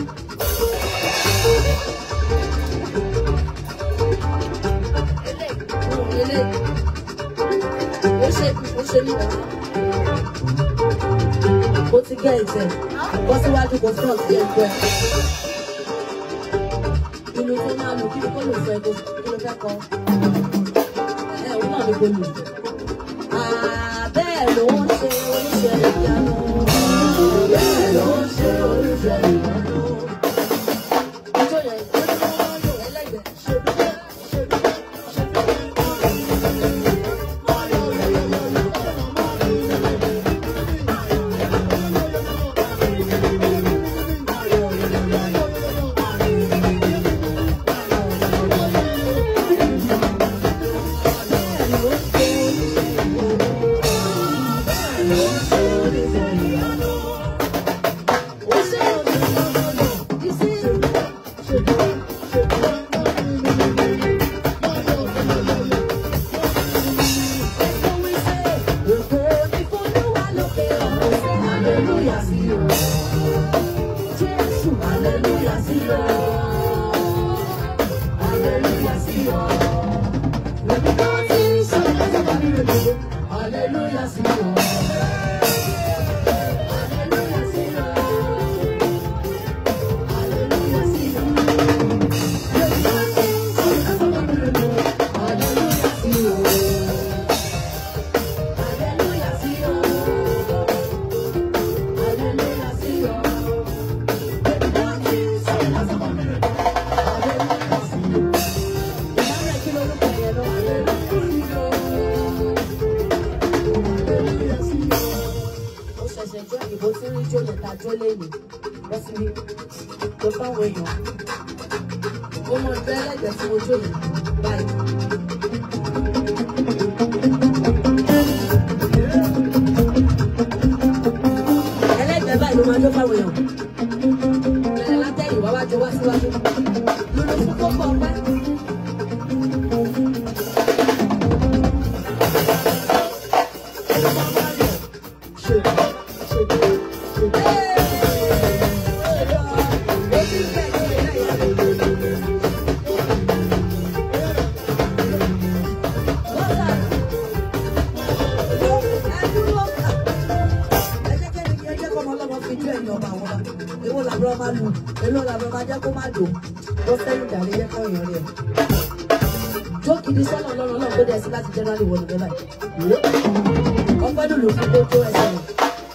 Ó ṣe ní ọ̀rọ̀. Ó ti gẹ́ ìtẹ̀. Wọ́n síwájú kò fún ọ̀sẹ̀ ẹ̀kọ́ ẹ̀. Inú tó máa lù kí ló kọ́ lò fún ẹ̀ kí ló fẹ́ kọ́. Òun náà ló gbé lù. Bẹ́ẹ̀ ló ń ṣe oníṣẹ́ ìyanu. Bẹ́ẹ̀ ló ń ṣe oníṣẹ́ ìyanu. Ijó yẹn ẹlẹ́gbẹ̀ẹ́. fáwọn èèyàn. Ó mọ ìgbẹ́ ẹlẹ́gbẹ̀ẹ́ tí mo jó yìí báyìí. Ẹlẹ́gbẹ̀ẹ́ báyìí ló máa jó fáwọn èèyàn. Bẹ̀rẹ̀ látẹ̀yìn wá wájú wá síwájú. Lórí fún tó pọ̀ pẹ́. Èlò làbọ̀ máa jẹ́ kó má dùn ló fẹ́ràn ìdàrí yẹ kọ́ èèyàn rẹ̀. Jókìdí sọ́nà ọlọ́run náà tó dẹ̀ sí láti January wọ̀ níbẹ̀ báyìí. Ọpẹ́ lùlù fún kó tó ẹsẹ̀ rẹ̀.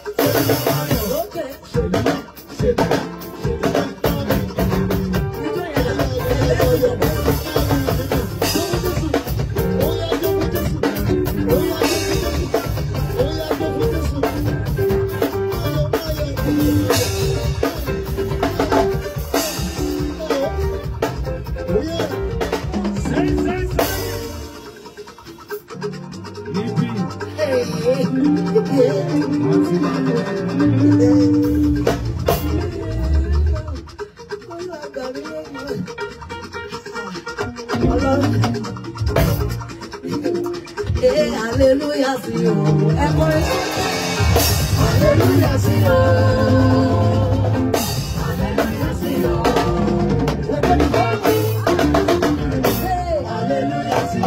Hallelujah, sí o. Hallelujah, sí o. Hallelujah, sí o. Hallelujah, sí o.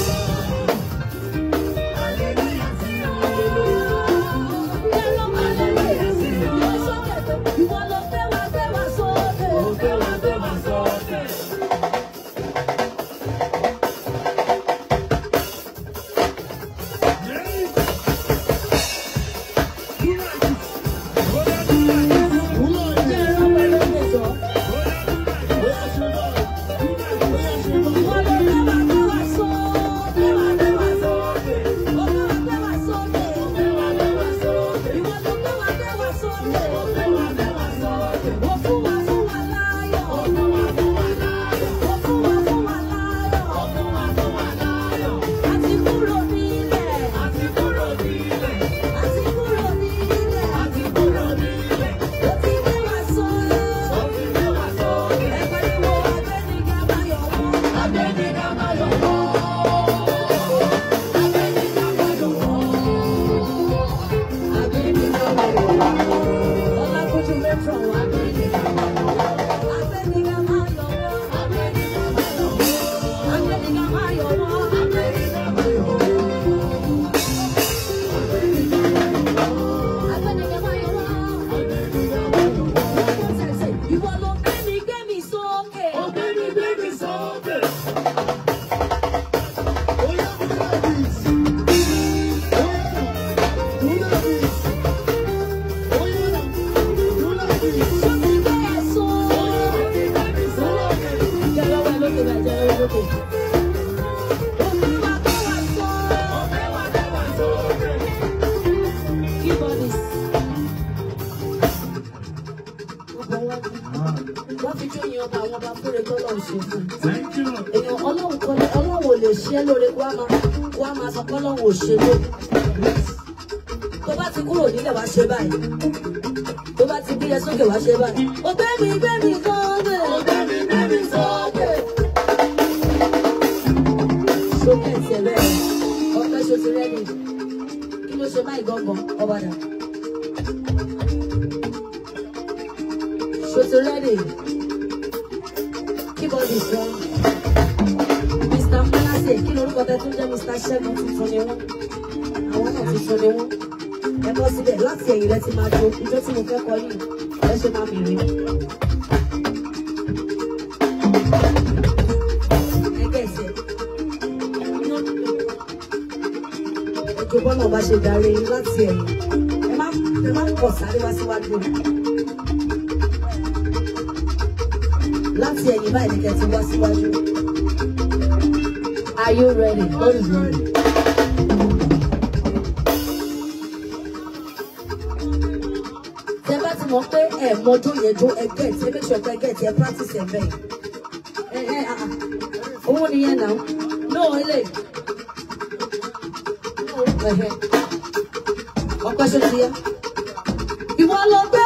Tó bá ti kúrò nílẹ̀ wá ṣe báyìí. Tó bá ti bí ẹ sókè wá ṣe báyìí. Ọ̀gbẹ́ni gbẹ́mi sókè. Ọ̀gbẹ́ni gbẹ́mi sókè. Sókè ẹ̀sẹ̀ bẹ́ẹ̀. Ọpẹ́ ṣo ti rẹ́ni. Kí ló ṣe máa ìgangan ọ̀bàdà? Ṣo ti rẹ́ni. Kíbọ̀dì sọ. Mr. Alaseyori kí lorúkọ tẹ tún jẹ́ Mr. Ṣẹ́gun tuntun ni wọ́n. Àwọn náà tuntun ni wọ́n. Ẹ bọ́ síbẹ̀ láti ẹ̀yìn rẹ ti máa jó ijó tí mo fẹ́ kọ yìí ẹ ṣe máa mìíràn. Ẹgbẹ́ ìṣẹ́ ẹjọ́ bọ́lá ọba ṣe darí láti ẹ̀yìn ẹ má pọ̀ sáré wá síwájú. Láti ẹ̀yìn báyìí ni kẹ́ ti wá síwájú. Are you ready? God is ready. Mọ̀ pé mojo ye do get make sure get your practice and bang. Oh yeah now. No, like. What question here? You want to go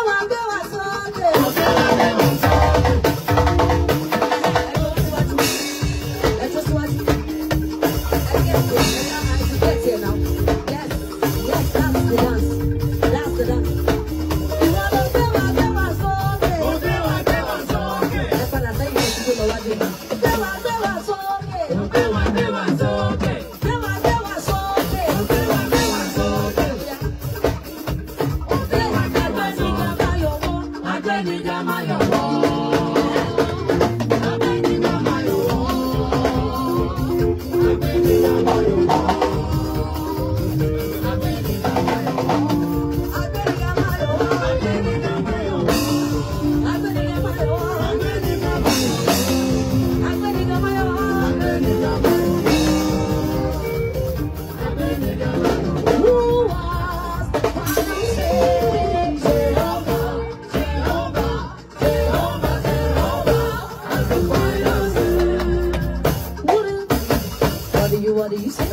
What do you say?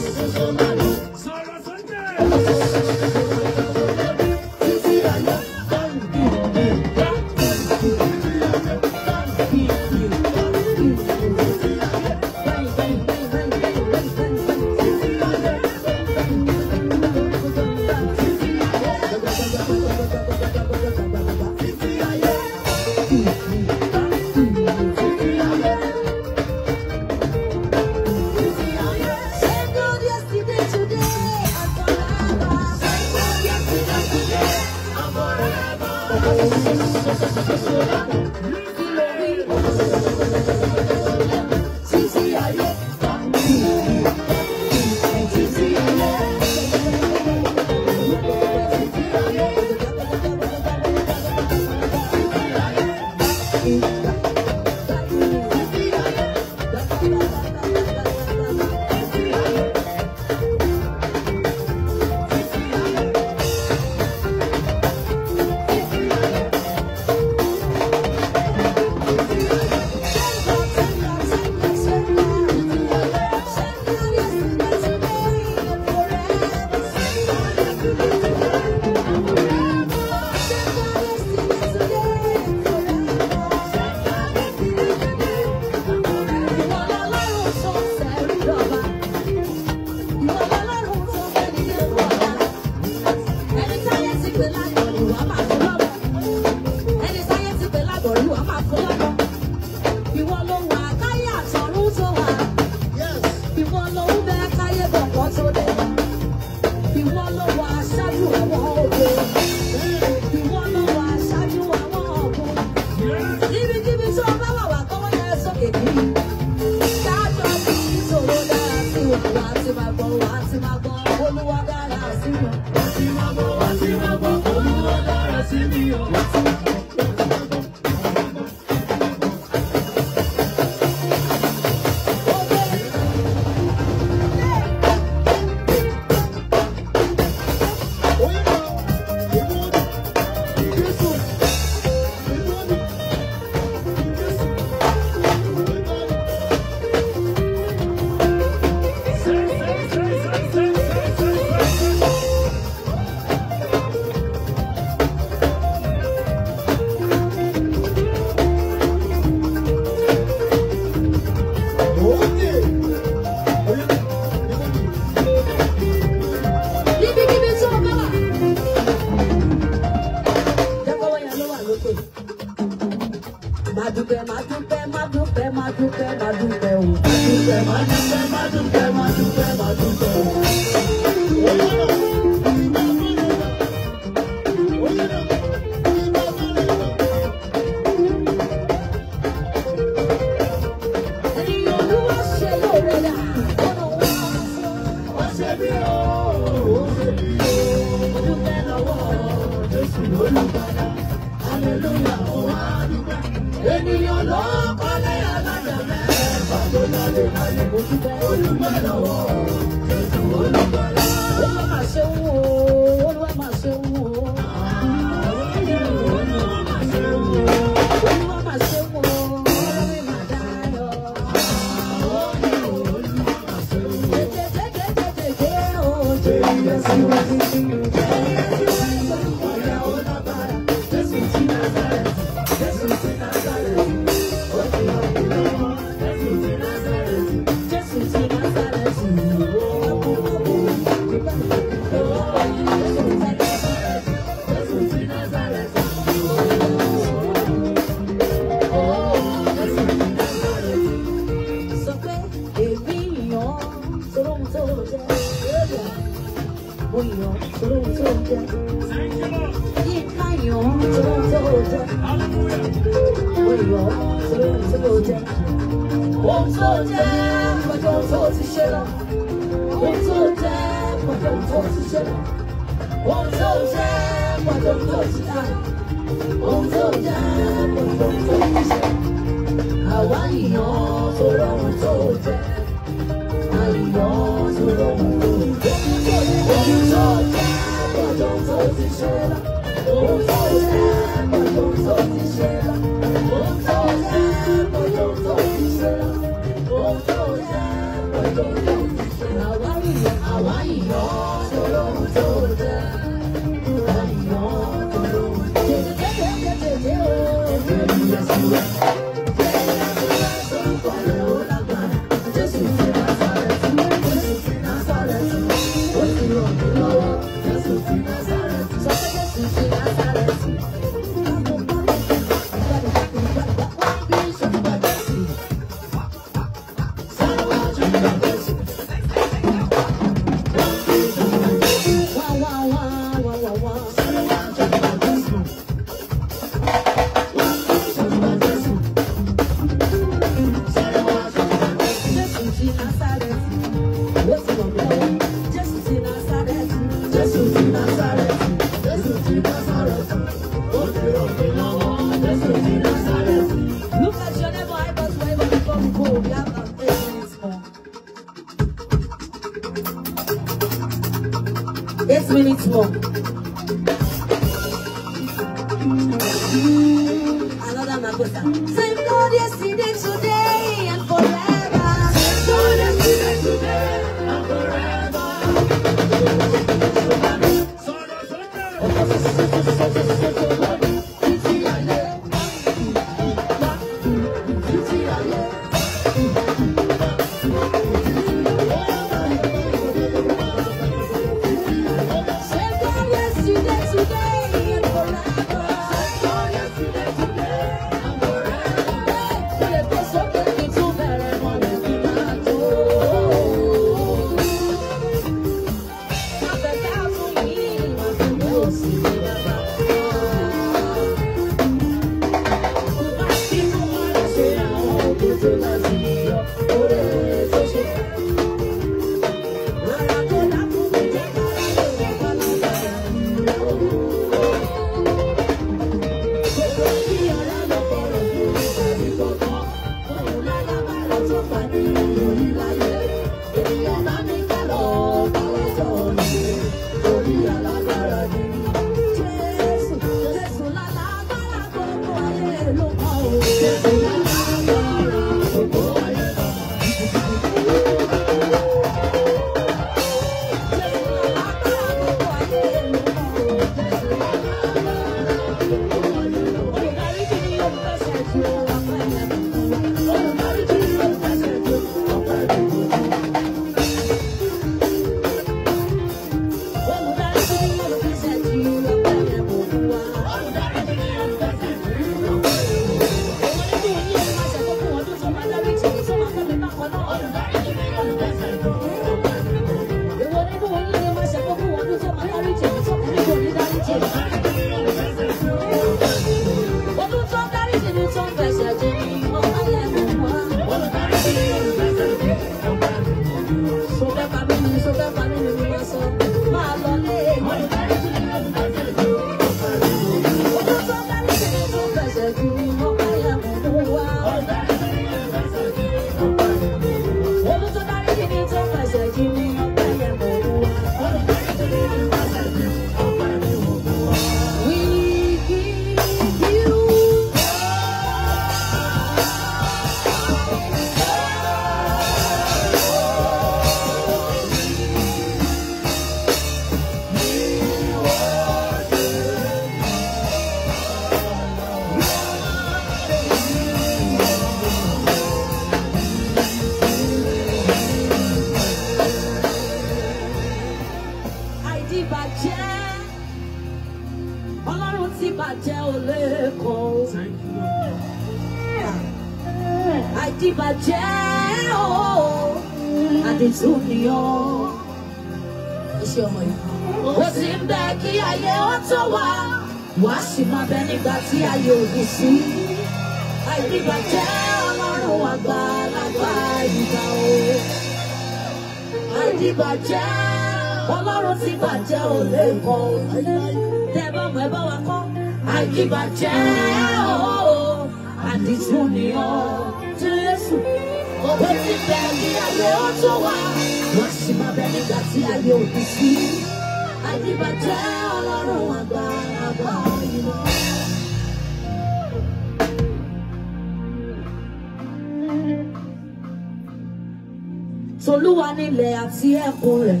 Tolúwa nílẹ̀ àti ẹ̀kún rẹ̀,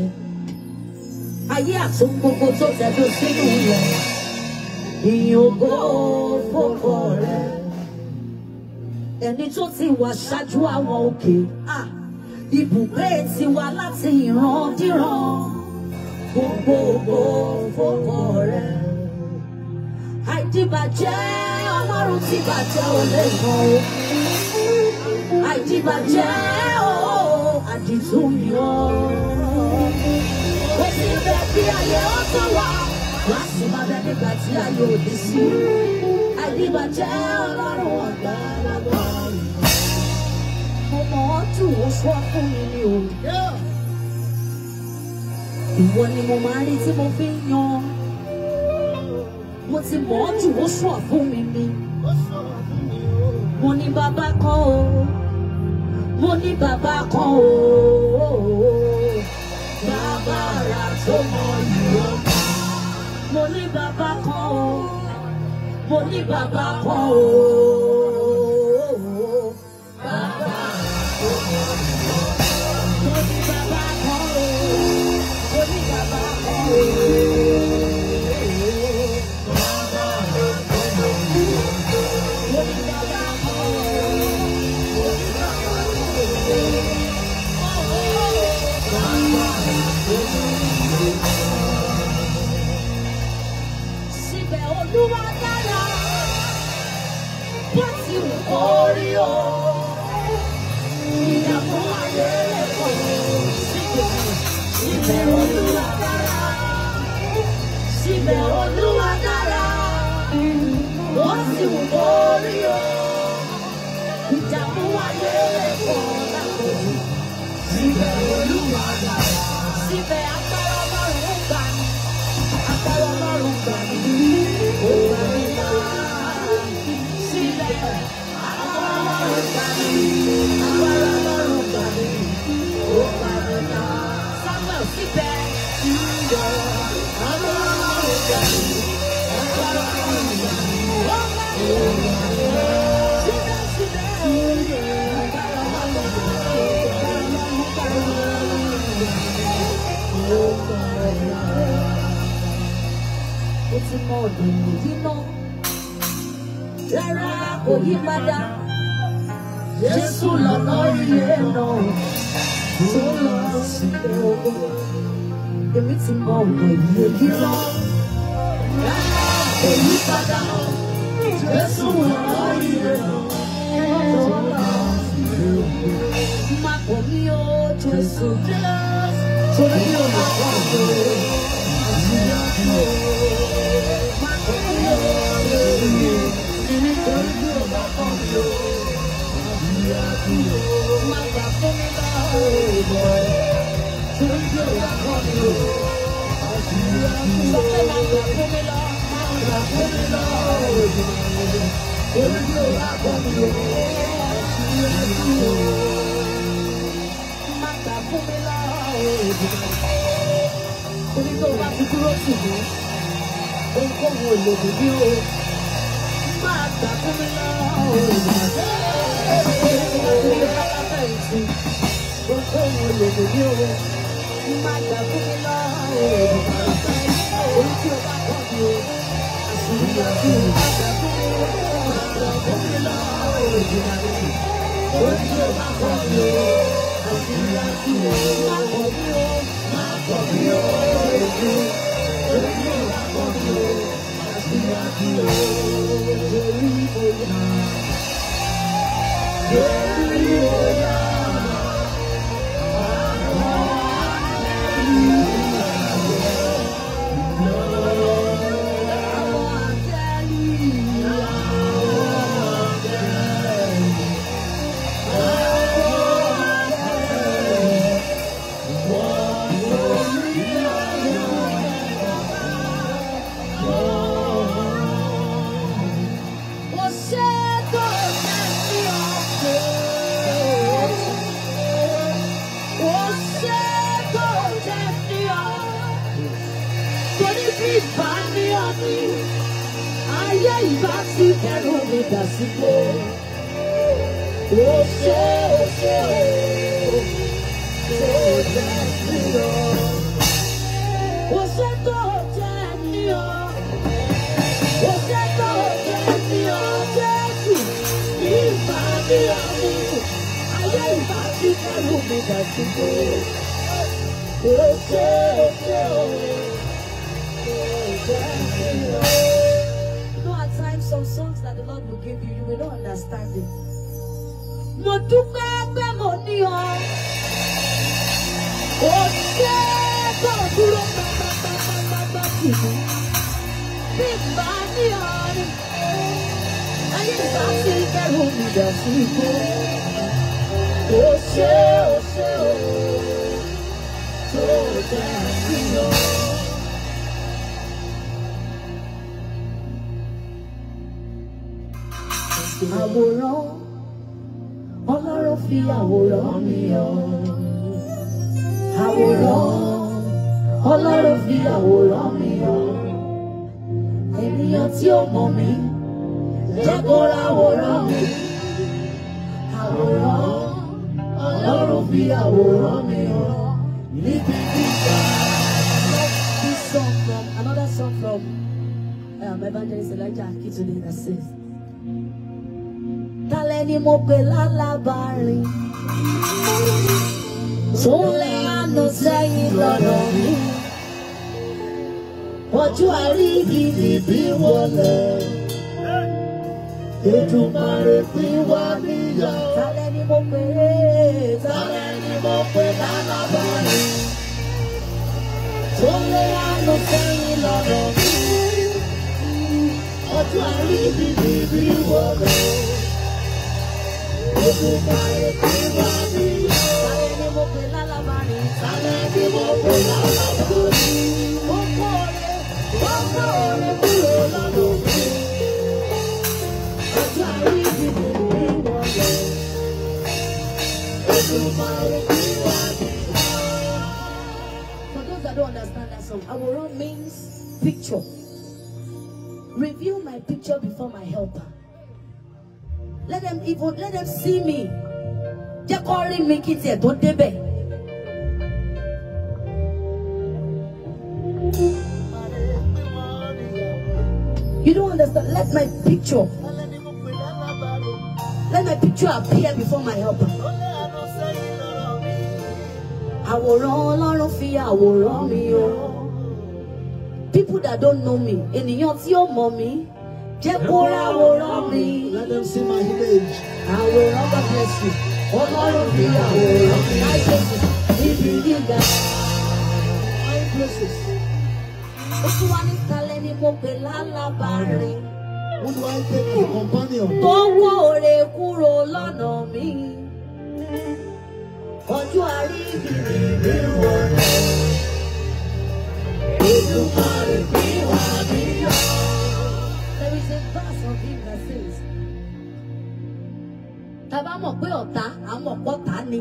ayé àtún gbogbo tó tẹ̀dó sínú rẹ̀, ìyìn ògo fókọ rẹ̀. Ẹni tó ti wà ṣáájú àwọn òkè, ibùgbé tiwa láti ìran díran, gbogbo ògo fókọ rẹ̀. Àìdíbàjẹ́ Ọlọ́run tí bàjẹ́ ò lè mọ̀ o, àìdíbàjẹ́ àdìtú mi o. Ó ti bẹ kí ayé ó tó wá, wá sì máa bẹ nígbà tí ayé ò ní sí. Àìdíbàjẹ́ Ọlọ́run àgbàlagbà. Mo mọ̀ ọ́ tù ó sọ fún mi ni o. Ìwọ ni mo máa rí tí mo fi ń yan. Mo ti mọ̀ ọ́ tù ó sọ fún mi ni. Mo ní bàbá kan o. Mo ní bàbá kan o, bàbá ara tó mọ ìwọ. Mo ní bàbá kan o, mo ní bàbá kan o, bàbá ara tó mọ ìwọ. Mo ní bàbá kan o, mo ní bàbá kan o, bàbá ara tó mọ ìwọ. Mo ní bàbá kan o. Síbẹ̀ Olúwa dára, bó ti wù kó rí o, ìdààmú ayé lẹ́kọ̀ọ́. Síbẹ̀ Olúwa dára, síbẹ̀ Olúwa dára, bó ti wù kó rí o, ìdààmú ayé lẹ́kọ̀ọ́ lákòókò. Síbẹ̀ Olúwa dára, síbẹ̀ agbára Ọlọ́run gbà mí, agbára Ọlọ́run gbà mí, ó gbà mí là. Síbẹ̀ agbára Ọlọ́run gbà mí, agbára Ọlọ́run gbà mí, ó gbà mí là. Samuel síbẹ̀ ìyọ̀ agbára Ọlọ́run gbà mí, agbára Ọlọ́run gbà mí, ó gbà mí là. Síbẹ̀ síbẹ̀ òye agbára Ọlọ́run gbà mí. Ó ti mọ ọ̀dọ̀ yìí náà, rárá kò yí padà. Jésù lọ́nà ilé náà tó lọ sílé owó. Èmi ti mọ ọ̀dọ̀ yìí náà, rárá kò yí padà. Jésù lọ́nà ilé náà tó lọ sílé owó. Má kọ̀ mí ó Jésù, torí ó máa wà lóore àti yàtọ̀. Let them see me. Just calling me kids here. Don't they be? You don't understand. Let my picture appear before my helper. People that don't know me, your mommy. Let them see my image. I will never bless you. Who do I take for companion? verse of him that says, Taba mo pe ọ̀tá, àwọn ọ̀pọ̀ta ni.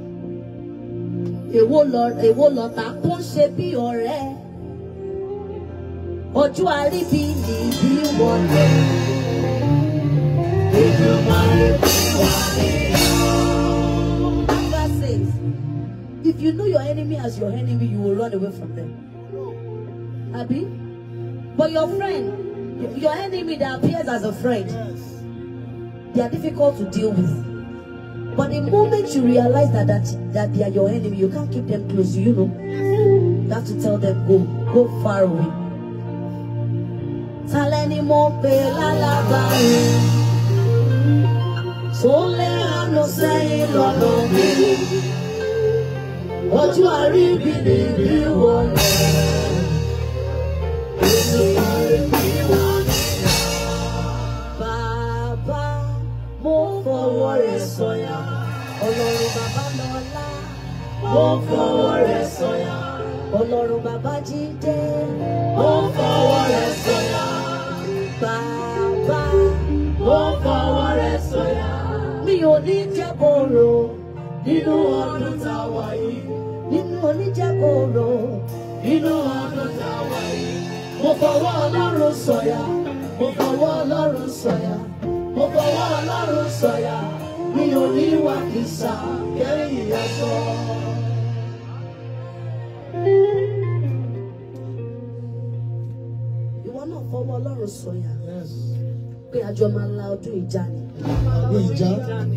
Èwo lọ̀tá tó ń ṣe bí ọ̀rẹ́. Ojú àríbí ni bí wọlé. God says, if you know your enemy as your enemy, you will run away from them. Abi? But your friend, your enemy that appears as a friend, they are difficult to deal with. But the moment you realize that they are your enemy, you can't keep them close, you know. You have to tell them, go far away. Taleni mo pe lalabare, sole ano say lolo mi, oju aribi ni bi wole. Baba mo fọwọ́ rẹ̀ sọ̀yà, Ọlọ́run bàbá lọ́lá. Mo fọwọ́ rẹ̀ sọ̀yà, Ọlọ́run bàbá jíde. Mo fọwọ́ rẹ̀ sọ̀yà, Bàbá. Mo fọwọ́ rẹ̀ sọ̀yà. Mi ò ní jẹ́ kóró nínú ọdún tá a wà yìí. Nínú oníjẹ́ kóró nínú ọdún tá a wà yìí. Mo fọwọ́ Ọlọ́run sọ̀yà, mo fọwọ́ Ọlọ́run sọ̀yà, mo fọwọ́ Ọlọ́run sọ̀yà. Mi ò ní wà kìsà kẹ́yìn aṣọ. Ìwọ náà fọwọ́ Ọlọ́run sọ̀yà pé àjọ máa la ọdún ìjà ni. Ọdún ìjà.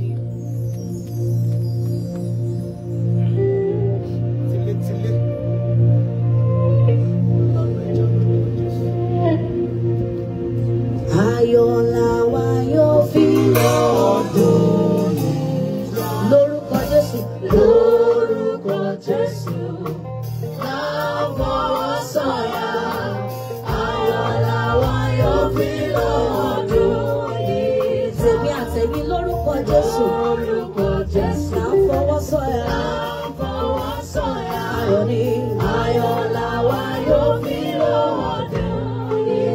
Ayọ̀ làwa yóò fi lọ́dún lórúkọ Jésù. Lórúkọ Jésù láfọwọ́ sọ̀yà. Ayọ̀ làwa yóò fi lọ́dún yìí. Tèmi àtẹ̀yìn lórúkọ Jésù. Lórúkọ Jésù láfọwọ́ sọ̀yà. Láfọwọ́ sọ̀yà. Ayọ̀ ni. Ayọ̀ làwa yóò fi lọ́dún yìí.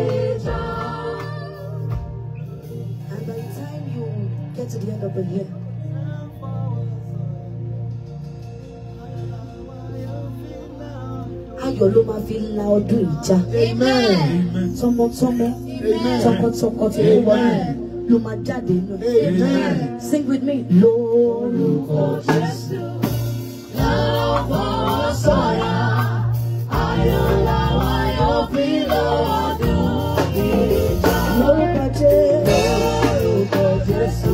Get to the end of the year. Ayọ̀ ló máa fi la ọdún ìjà. Amen. Tọmọtọmọ, tọkọtọkọ tí ó wọlé ló máa jáde nù. Amen. Sing with me. Lórúkọ Jésù láfọwọ́ sọ̀yà. Ayọ̀ làwa yóò fi lọ́dún ìjà. Lórúkọ Jésù. Lórúkọ Jésù.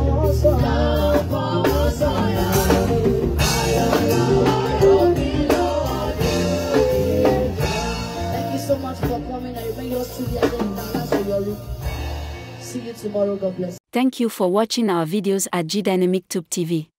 Thank you so much for coming. I remain yours truly, Adeyinka Alaseyori. See you tomorrow. God bless. Thank you for watching our videos at Gdynamictube TV.